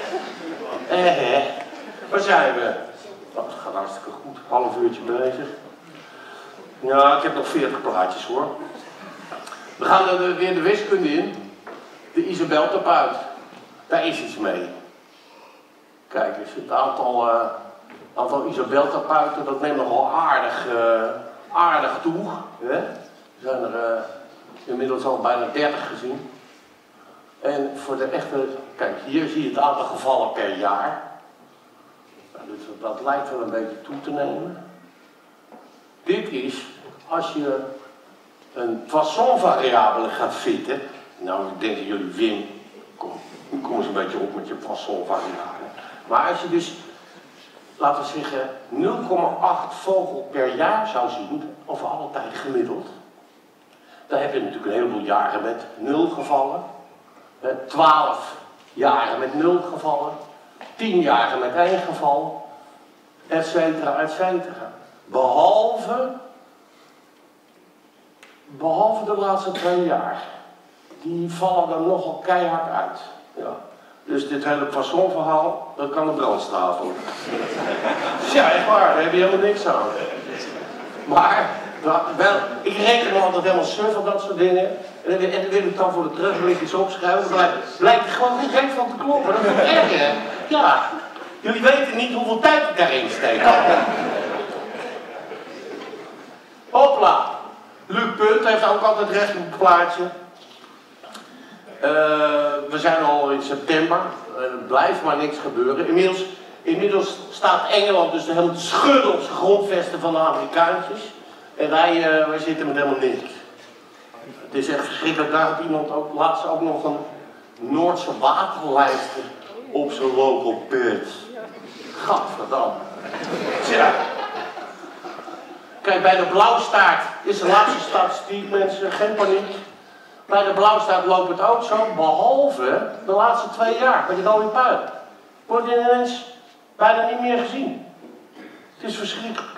Waar zijn we? Oh, het gaat hartstikke goed. Half uurtje bezig. Ja, ik heb nog 40 plaatjes hoor. We gaan er weer de wiskunde in. De Isabel-top uit. Daar is iets mee. Kijk eens, het aantal Isabel-tapuiten, dat neemt nogal aardig toe. Hè? Er zijn er inmiddels al bijna 30 gezien. En voor de echte, kijk, hier zie je het aantal gevallen per jaar. Dus dat lijkt wel een beetje toe te nemen. Dit is, als je een Poisson-variabele gaat fitten. Nou, ik denk dat jullie Wim, kom eens een beetje op met je Poisson-variabele. Maar als je dus, laten we zeggen, 0,8 vogel per jaar zou zien, over alle tijd gemiddeld. Dan heb je natuurlijk een heleboel jaren met 0 gevallen. 12 jaren met 0 gevallen. 10 jaren met 1 geval. Etcetera, etcetera. Behalve de laatste 2 jaar. Die vallen er nogal keihard uit. Ja. Dus dit hele Poisson-verhaal, dat kan een brandstraat worden. Ja, echt waar, daar heb je helemaal niks aan. Maar, ik reken me altijd helemaal suf op dat soort dingen. En dan wil ik dan voor de terugblik iets opschrijven. Dan blijkt er gewoon niet gek van te kloppen. Dat is toch erg, hè? Ja, jullie weten niet hoeveel tijd ik daarin steek. Hopla. Luc Punt heeft ook altijd recht op het plaatje. We zijn al in september. Er blijft maar niks gebeuren. Inmiddels staat Engeland dus helemaal te schudden op zijn grondvesten van de Amerikaantjes. En wij zitten met helemaal niks. Het is echt verschrikkelijk. Daar had iemand ook laatst ook nog een Noordse waterlijster op zijn local pit. Gadverdamme. Tja. Kijk, bij de blauwstaart is de laatste statistiek, mensen, geen paniek. Bij de blauwstaart loopt het ook zo, behalve de laatste 2 jaar met de rode pui. Wordt ineens bijna niet meer gezien. Het is verschrikkelijk.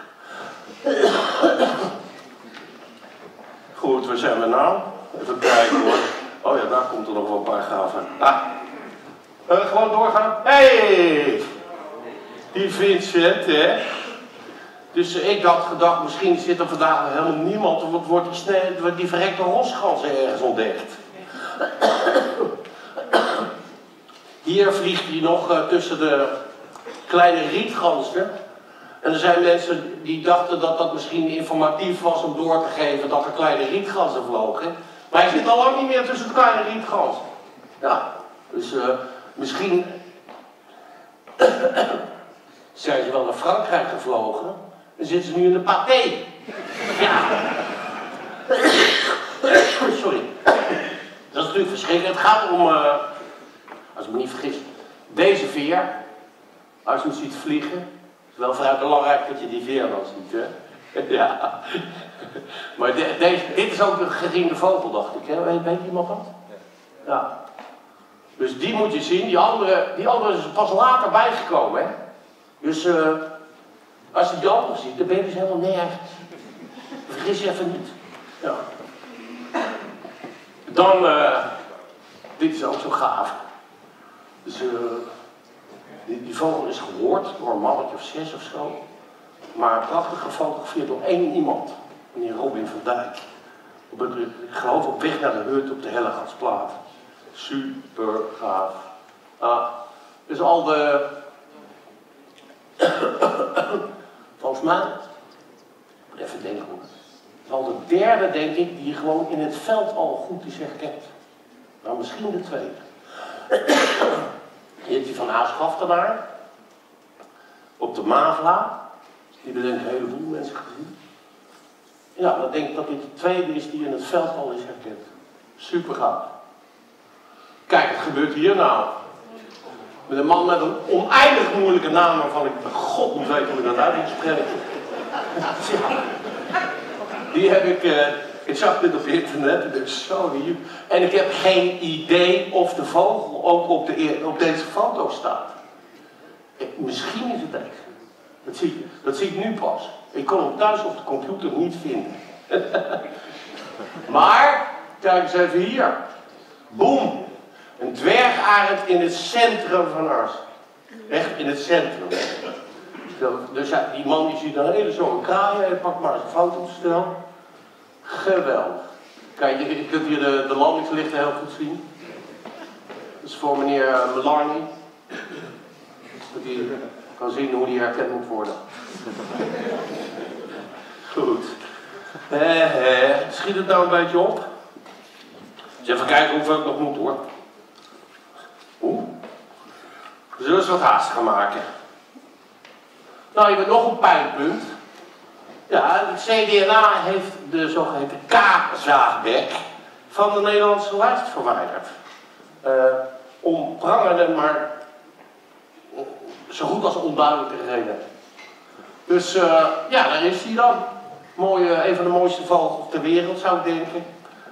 Goed, waar zijn we nou? Even kijken hoor. Oh ja, daar komt er nog wel een paragraaf aan. Gewoon doorgaan. Hey! Die Vincent, hè? Dus ik had gedacht, misschien zit er vandaag helemaal niemand, of wordt die verrekte rosgans ergens ontdekt. Hier vliegt hij nog tussen de kleine rietganzen. En er zijn mensen die dachten dat dat misschien informatief was om door te geven dat er kleine rietganzen vlogen. Maar hij zit al lang niet meer tussen de kleine rietganzen. Ja, dus misschien zijn ze wel naar Frankrijk gevlogen. Dan zitten ze nu in de paté. Ja. Sorry. Dat is natuurlijk verschrikkelijk. Het gaat om, als ik me niet vergis, deze veer. Als je hem ziet vliegen. Het is wel vrij belangrijk dat je die veer dan ziet, hè. Ja. Maar dit is ook een geriende vogel, dacht ik, hè. Weet iemand dat? Ja. Dus die moet je zien. Die andere is pas later bijgekomen, hè. Dus als je die andere ziet, dan ben je dus helemaal nergens. Vergis je even niet. Ja. Dan, dit is ook zo gaaf. Dus die vogel is gehoord door een mannetje of 6 of zo. Maar prachtig gefotografeerd door één iemand. Meneer Robin van Dijk. Ik geloof op weg naar de hut op de Hellegatsplaat. Super gaaf. Dus al de... Volgens mij... Even denken hoor. Het is al de derde, denk ik, die gewoon in het veld al goed is herkend. Nou, misschien de tweede. Hier heeft hij van Aaschaftenaar. Op de Mavela. Die hebben denk ik een heleboel mensen gezien. Ja, dan denk ik dat dit de tweede is die in het veld al is herkend. Super gaaf. Kijk, het gebeurt hier nou. Met een man met een oneindig moeilijke naam waarvan ik bij God moet weten hoe ik dat uit moet spreken. Ja. Die heb ik zag dit op internet en ik zo hier. En ik heb geen idee of de vogel ook op deze foto staat. Misschien is het deze. Dat zie ik nu pas. Ik kon hem thuis op de computer niet vinden. Maar, kijk eens even hier. Boom. Een dwergarend in het centrum van Ars. Echt in het centrum. Dus ja, die man die ziet een hele zo'n kraaien en pakt maar eens een fototoestel. Geweldig. Kijk, je kunt hier de landingslichten heel goed zien. Dat is voor meneer Melarny. Dat hij kan zien hoe die herkend moet worden. Goed. Schiet het nou een beetje op. Dus even kijken hoeveel ik nog moet hoor. We zullen eens wat haast gaan maken. Nou, je hebt nog een pijnpunt. Ja, het CDA heeft de zogeheten K-zaagbek van de Nederlandse lijst verwijderd. Om prangende, maar zo goed als onduidelijke reden. Dus ja, daar is hij dan. Een van de mooiste vogels ter wereld, zou ik denken.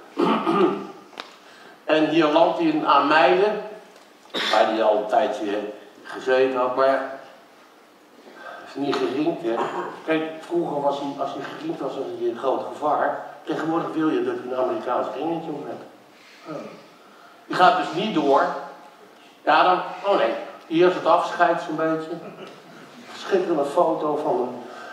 En hier landt hij in Ameiden, waar hij al een tijdje gezeten had, maar is niet geringd, hè. Kijk, vroeger was hij, als hij geringd was, was hij een groot gevaar. Tegenwoordig wil je dat hij een Amerikaans ringetje om hebt. Die gaat dus niet door. Ja, dan, oh nee, hier is het afscheid zo'n beetje. Schitterende foto van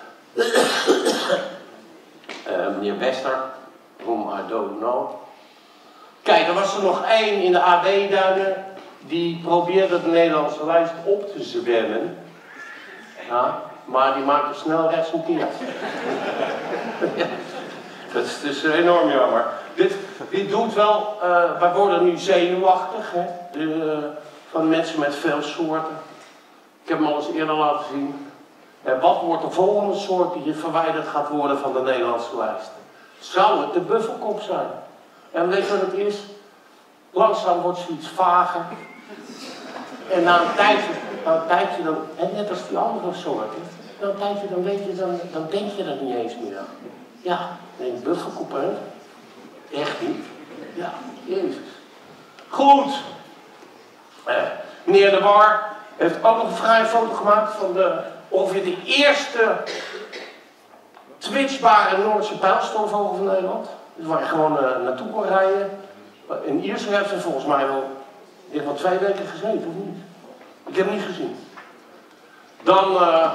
meneer Wester, whom I don't know. Kijk, er was er nog één in de AB-duinen, die probeerde de Nederlandse lijst op te zwemmen. Ja, maar die maakte snel rechtsomkeerd. Ja, dat is dus enorm jammer. Dit doet wel, wij worden nu zenuwachtig, hè, van mensen met veel soorten. Ik heb hem al eens eerder laten zien. Wat wordt de volgende soort die verwijderd gaat worden van de Nederlandse lijst? Zou het de buffelkop zijn? En weet je wat het is? Langzaam wordt zoiets vager. En na een tijdje dan, en net als die andere soorten, na een tijdje dan weet je, dan denk je er niet eens meer aan. Ja, nee, buffelkop, hè? Echt niet. Ja, Jezus. Goed. Meneer De War heeft ook nog een fraaie foto gemaakt van ongeveer de eerste twitchbare Noordse pijlstormvogel van Nederland. Dus waar je gewoon naartoe kon rijden. In Ierse heeft ze volgens mij wel, ik heb wel 2 weken gezeten, of niet? Ik heb hem niet gezien. Dan,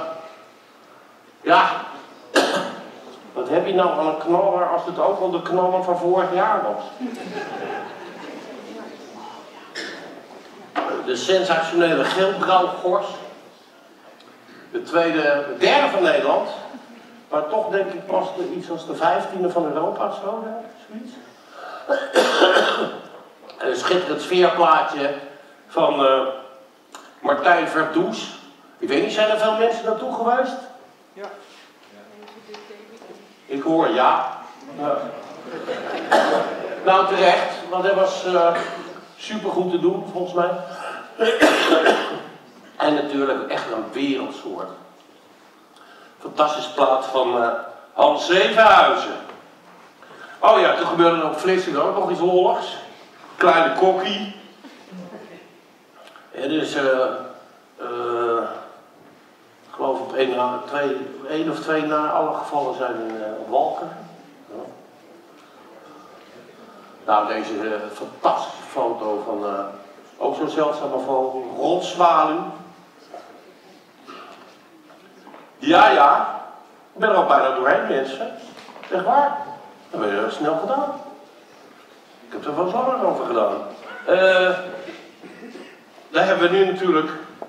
ja, wat heb je nou aan een knaller als het ook al de knaller van vorig jaar was? De sensationele geelblauwgors. De derde van Nederland. Maar toch denk ik pas iets als de 15e van Europa of zo, zoiets. Een schitterend sfeerplaatje van Martijn Verdoes. Ik weet niet, zijn er veel mensen naartoe geweest? Ja. Ik hoor ja. Nou terecht, want hij was super goed te doen volgens mij. En natuurlijk echt een wereldsoort. Fantastische plaat van Hans Zevenhuizen. Oh ja, toen gebeurde er op Vlissingen ook nog iets lolligs. Kleine kokkie. En dus, ik geloof op 1 of 2 na alle gevallen zijn in Walker. Ja. Nou, deze fantastische foto van ook zo'n zeldzame vogel, rotzwaluw. Ja, ik ben er al bijna doorheen, mensen. Echt waar. Dat ben je snel gedaan. Ik heb er wel eens langer over gedaan. Daar hebben we nu natuurlijk.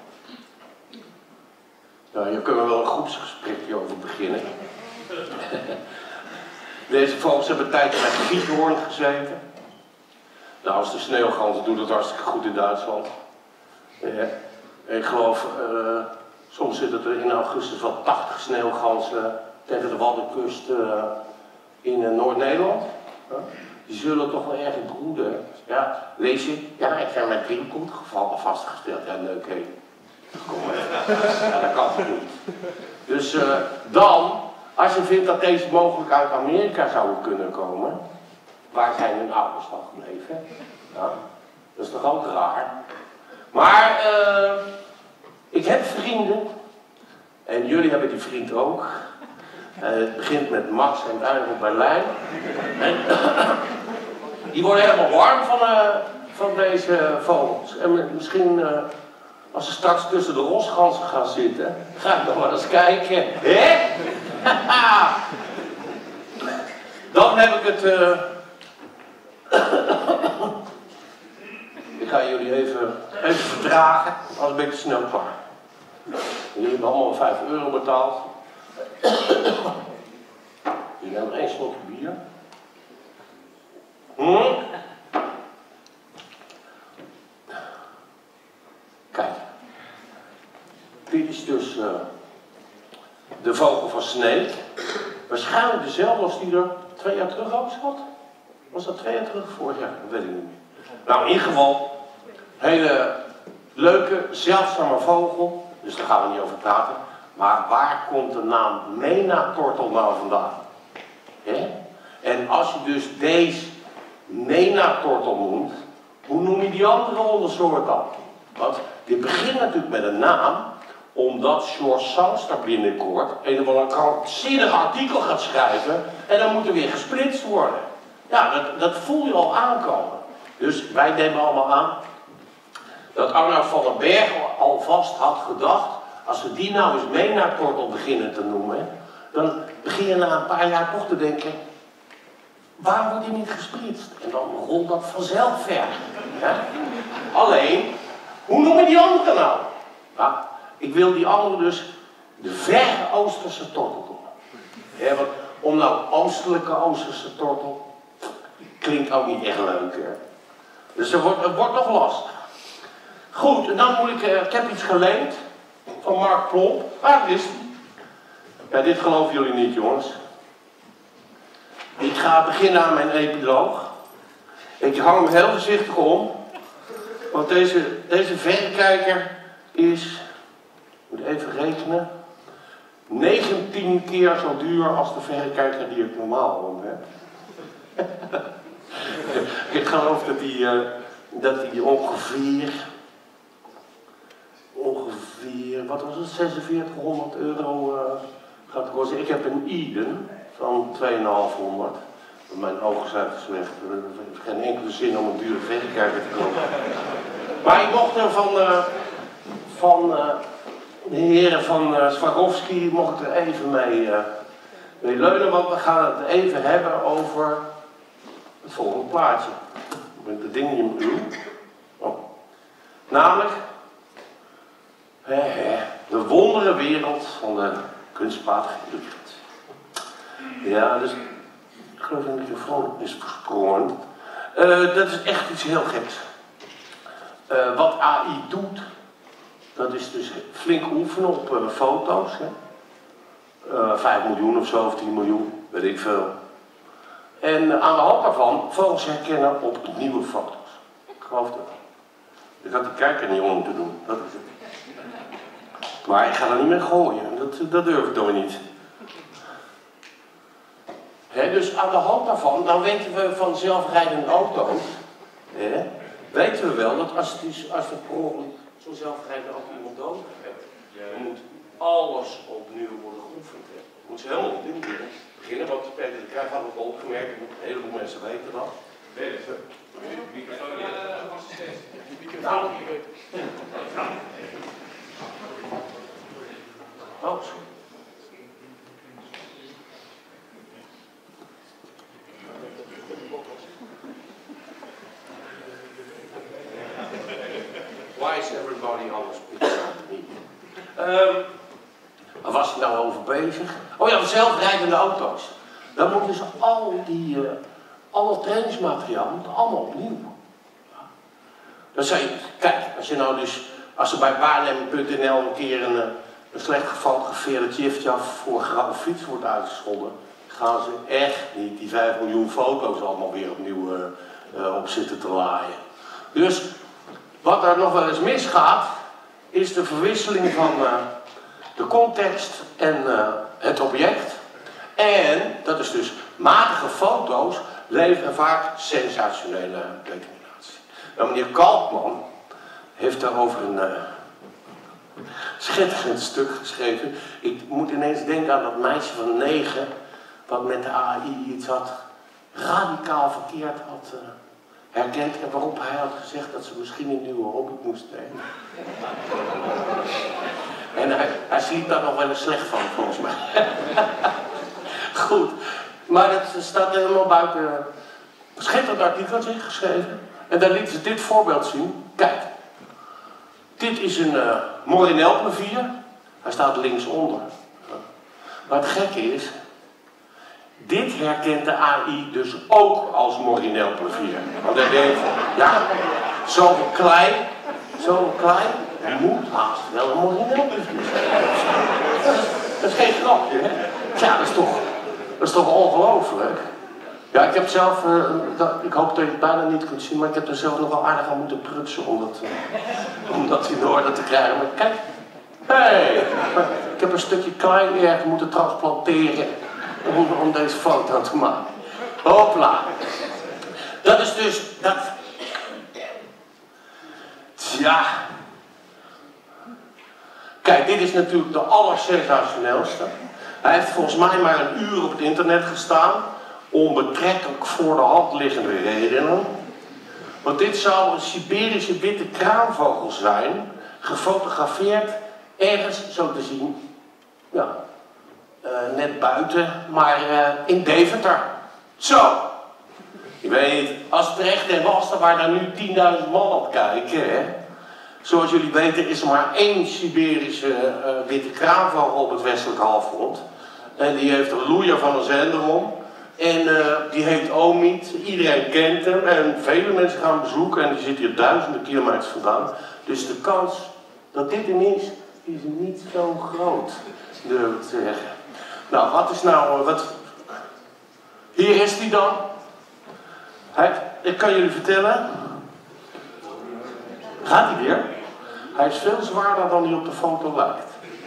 Nou, hier kunnen we wel een groepsgesprekje over beginnen. Deze vogels hebben een tijdje bij Giethoorn gezeten. Nou, als de sneeuwgans doet het hartstikke goed in Duitsland. Ik geloof, soms zitten er in augustus wel 80 sneeuwganzen tegen de Waddenkust in Noord-Nederland. Die zullen toch wel erg broeden. Ja, lees je? Ja, ik heb met winkelgevallen vastgesteld. Ja, leuk hé. Kom maar. Ja, dat kan toch niet. Dus dan, als je vindt dat deze mogelijk uit Amerika zouden kunnen komen, waar zijn hun ouders dan gebleven? Ja, dat is toch ook raar? Maar ik heb vrienden, en jullie hebben die vriend ook. Het begint met Max en het eindigt op Berlijn. En die worden helemaal warm van deze vogels. En misschien, als ze straks tussen de rosganzen gaan zitten, ga ik nog maar eens kijken. Hè? Dan heb ik het. Ik ga jullie even verdragen, anders ben ik te snel klaar. Jullie hebben allemaal €5 betaald. Jullie hebben 1 slokje bier. Kijk. Dit is dus de vogel van Sneek. Waarschijnlijk dezelfde als die er 2 jaar terug ook zat. Was dat 2 jaar terug? Vorig jaar? Dat weet ik niet meer. Nou, in ieder geval, hele leuke, zeldzame vogel. Dus daar gaan we niet over praten. Maar waar komt de naam Menatortel nou vandaan? En als je dus deze Menatortel noemt, hoe noem je die andere ondersoort dan? Want dit begint natuurlijk met een naam, omdat George Sangster binnenkort een of ander krankzinnig artikel gaat schrijven en dan moet er weer gesplitst worden. Ja, dat voel je al aankomen. Dus wij nemen allemaal aan dat Arnoud van den Berg alvast had gedacht, als we die nou eens Menatortel beginnen te noemen, dan begin je na een paar jaar toch te denken, waarom wordt die niet gesplitst? En dan rolt dat vanzelf verder. Hè? Alleen, hoe noemen die anderen nou? Nou, ik wil die andere dus de verre Oosterse tortel noemen. Ja, want om nou oostelijke Oosterse tortel klinkt ook niet echt leuk. Hè? Dus het wordt nog lastig. Goed, en dan moet ik heb iets geleend van Mark Plomp. Waar is die? Ja, dit geloven jullie niet, jongens. Ik ga beginnen aan mijn epiloog. Ik hang hem heel voorzichtig om. Want deze verrekijker is, ik moet even rekenen, 19 keer zo duur als de verrekijker die ik normaal om heb. Ik geloof dat die ongeveer, wat was het, 4600 euro gaat kosten. Ik heb een Eden van 2500. Mijn ogen zijn te slecht. Er heeft geen enkele zin om een dure verrekijker te kopen. Maar ik mocht er van de heren van Swarovski mocht ik er even mee leunen, want we gaan het even hebben over het volgende plaatje. Met de dingen in uw. Oh. Namelijk de wondere wereld van de kunstmatige intelligentie. Ja, dus ik geloof dat de microfoon is versprongen. Dat is echt iets heel geks. Wat AI doet, dat is dus flink oefenen op foto's. Hè? 5 miljoen of zo, of 10 miljoen, weet ik veel. En aan de hand daarvan vogels herkennen op nieuwe foto's. Ik geloof dat. Ik had die kijker niet om te doen, dat is het. Maar ik ga er niet mee gooien, dat durf ik dan niet. Dus aan de hand daarvan, dan weten we van zelfrijdende auto's, weten we wel dat als er per ongeluk zo'n zelfrijdende auto iemand dood heeft, dan moet alles opnieuw worden geoefend. Dan moet ze helemaal opnieuw beginnen, want Peter de Kruijf had het al opgemerkt, een heleboel mensen weten dat. Oh, why is everybody always picking on me? Waar was ik nou over bezig? Oh ja, zelfrijdende auto's. Dan moet dus al het trainingsmateriaal moet allemaal opnieuw. Ja. Dan zei je, kijk, als er bij Waarnemen.nl een keer een slecht gefotografeerde Tjiftjaf voor grauwe fiets wordt uitgescholden, gaan ze echt niet die 5 miljoen foto's allemaal weer opnieuw op zitten te laaien. Dus wat er nog wel eens misgaat, is de verwisseling van de context en het object. En, dat is dus, matige foto's leveren vaak sensationele declinatie. Nou, meneer Kalkman heeft daarover een schitterend stuk geschreven. Ik moet ineens denken aan dat meisje van 9, wat met de AI iets had radicaal verkeerd had herkend en waarop hij had gezegd dat ze misschien een nieuwe hobby moest nemen. En hij sliep daar nog wel eens slecht van, volgens mij. Goed, maar het staat helemaal buiten een schitterend artikeltje geschreven. En daar lieten ze dit voorbeeld zien. Kijk, dit is een Morinel-plevier. Hij staat linksonder. Maar het gekke is, dit herkent de AI dus ook als Morinel-plevier. Want hij denkt, ja, zoveel klei, hij moet haast wel een Morinel-plevier zijn. Dat is geen grapje, hè? Ja, dat is toch ongelooflijk? Ja, ik heb zelf, ik hoop dat je het bijna niet kunt zien, maar ik heb er zelf nog wel aardig aan moeten prutsen om dat in orde te krijgen. Maar kijk, ik heb een stukje klei erg moeten transplanteren om deze foto te maken. Hopla. Dat is dus, Tja. Kijk, dit is natuurlijk de allersensationeelste. Hij heeft volgens mij maar een uur op het internet gestaan, om betrekkelijk voor de hand liggende redenen. Want dit zou een Siberische witte kraanvogel zijn, gefotografeerd ergens, zo te zien, ja, net buiten, maar in Deventer. Zo! Je weet, als het recht en was, waar daar nu 10.000 man op kijken, hè. Zoals jullie weten is er maar 1 Siberische witte kraanvogel op het westelijk halfrond. En die heeft een loeier van een zender om. En die heet Omid. Iedereen kent hem. En vele mensen gaan bezoeken. En die zit hier duizenden kilometers vandaan. Dus de kans dat dit er is niet zo groot, durf ik te zeggen. Nou, wat is nou... Hier is hij dan. Ik kan jullie vertellen... Gaat hij weer? Hij is veel zwaarder dan hij op de foto lijkt.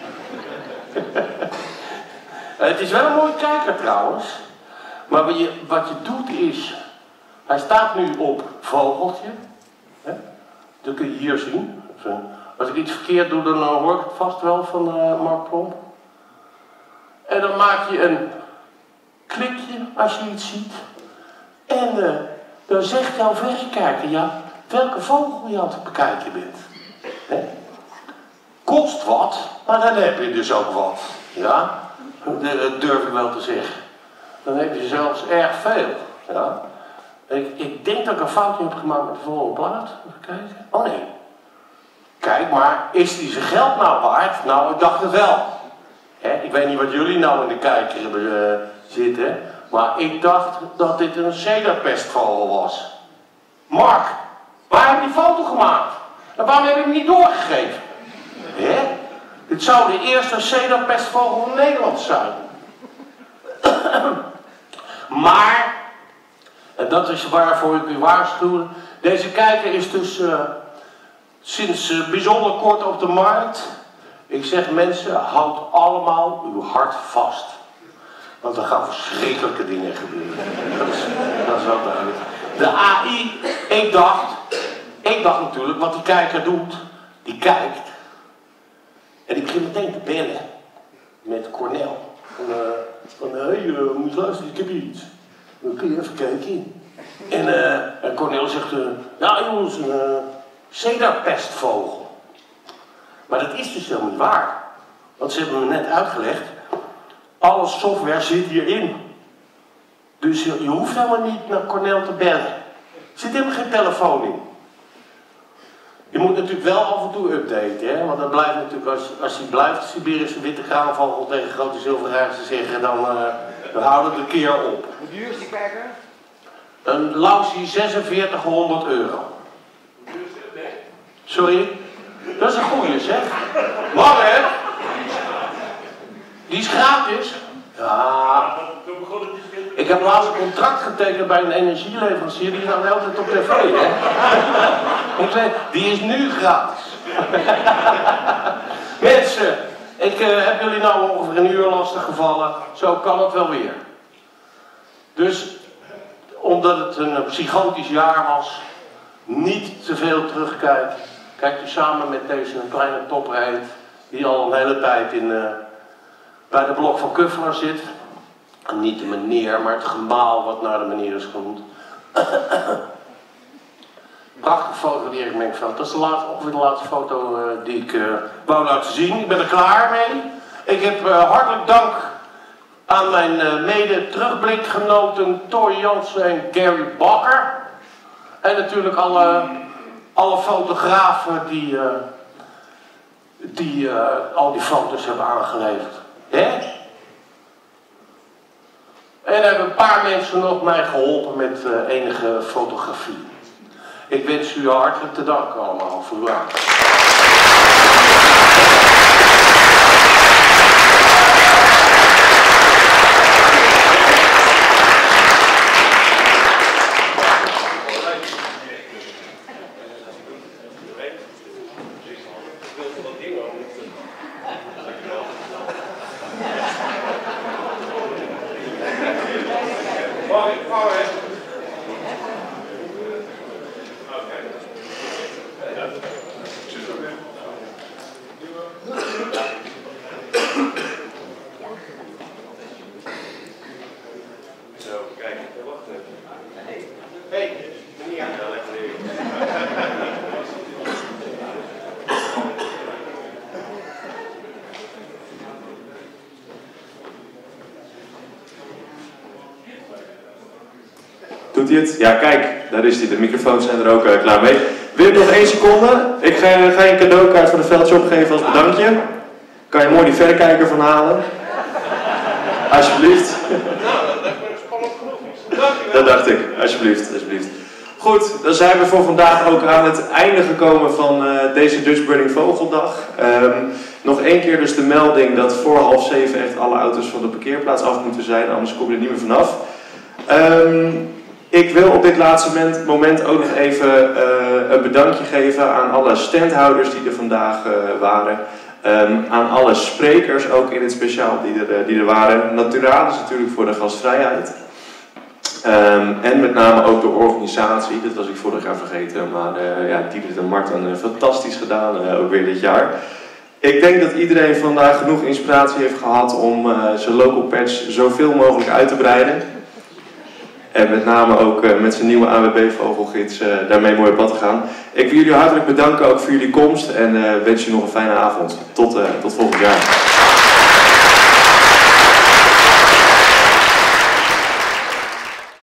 Het is wel een mooie kijker trouwens. Maar wat je doet is... Hij staat nu op vogeltje. Hè? Dat kun je hier zien. Als ik iets verkeerd doe, dan hoor ik het vast wel van Mark Plomp. En dan maak je een klikje als je iets ziet. En dan zegt jouw verrekijker, ja, welke vogel je aan het bekijken bent. Hè? Kost wat, maar dan heb je dus ook wat. Ja, dat durf ik wel te zeggen. Dan heb je zelfs erg veel. Ja. Ik denk dat ik een foutje heb gemaakt met de volgende plaat. Even kijken. Oh nee. Kijk, maar is die zijn geld nou waard? Nou, ik dacht het wel. Hè? Ik weet niet wat jullie nou in de kijker hebben zitten. Maar ik dacht dat dit een cederpestvogel was. Mark, waar heb je die foto gemaakt? En waarom heb je hem niet doorgegeven? Hè? Dit zou de eerste cederpestvogel van Nederland zijn. Maar, en dat is waarvoor ik u waarschuw, deze kijker is dus sinds bijzonder kort op de markt. Ik zeg mensen, houd allemaal uw hart vast. Want er gaan verschrikkelijke dingen gebeuren. Dat is wel duidelijk. De AI, ik dacht natuurlijk wat die kijker doet, die kijkt. En ik begin meteen te bellen met Cornel. Van moet je luisteren, ik heb hier iets. Dan kun je even kijken. En Cornel zegt, ja jongens, een cederpestvogel. Maar dat is dus helemaal niet waar. Want ze hebben me net uitgelegd, alle software zit hierin. Dus je hoeft helemaal niet naar Cornel te bellen. Er zit helemaal geen telefoon in. Je moet natuurlijk wel af en toe updaten, hè? Want dat blijft natuurlijk, als hij blijft Siberische witte kraanvogel tegen grote zilverrijs te zeggen, dan houden we de keer op. Hoe duur is die kijker? Een Lausie 4600 euro. Sorry? Dat is een goeie, zeg. Lang, hè? Die is gratis. Ja. Ik heb laatst een contract getekend bij een energieleverancier, die is dan altijd op tv, hè? Ik zei, die is nu gratis. Mensen, ik heb jullie nou ongeveer een uur lastig gevallen. Zo kan het wel weer. Dus, omdat het een psychotisch jaar was, niet te veel terugkijkt. Kijkt u samen met deze kleine topreid, die al een hele tijd bij de blok van Kuffelaar zit. Niet de meneer, maar het gemaal wat naar de meneer is genoemd. Prachtige foto die Erik Menkveld. Dat is ongeveer de laatste foto die ik wou laten zien. Ik ben er klaar mee. Ik heb hartelijk dank aan mijn mede-terugblikgenoten Toy Jansen en Gary Bakker. En natuurlijk alle fotografen die al die foto's hebben aangeleverd. Hè? En er hebben een paar mensen nog mij geholpen met enige fotografie. Ik wens u hartelijk te danken allemaal voor uw aandacht. Doet hij het? Ja, kijk, daar is hij. De microfoons zijn er ook klaar mee. Wil je nog 1 seconde? Ik ga je een cadeaukaart van de Veldshop geven als bedankje. Kan je mooi die verrekijker van halen? Alsjeblieft. Dat dacht ik. Alsjeblieft, alsjeblieft. Goed, dan zijn we voor vandaag ook aan het einde gekomen van deze Dutch Burning Vogeldag. Nog 1 keer dus de melding dat voor 6:30 echt alle auto's van de parkeerplaats af moeten zijn, anders kom je er niet meer vanaf. Ik wil op dit laatste moment ook nog even een bedankje geven aan alle standhouders die er vandaag waren. Aan alle sprekers, ook in het speciaal die er waren. Naturalis natuurlijk voor de gastvrijheid. En met name ook de organisatie, dat was ik vorig jaar vergeten, maar Diederik en Marten fantastisch gedaan, ook weer dit jaar. Ik denk dat iedereen vandaag genoeg inspiratie heeft gehad om zijn local patch zoveel mogelijk uit te breiden. En met name ook met zijn nieuwe ANWB-vogelgids daarmee mooi op pad te gaan. Ik wil jullie hartelijk bedanken ook voor jullie komst en wens je nog een fijne avond. Tot volgend jaar.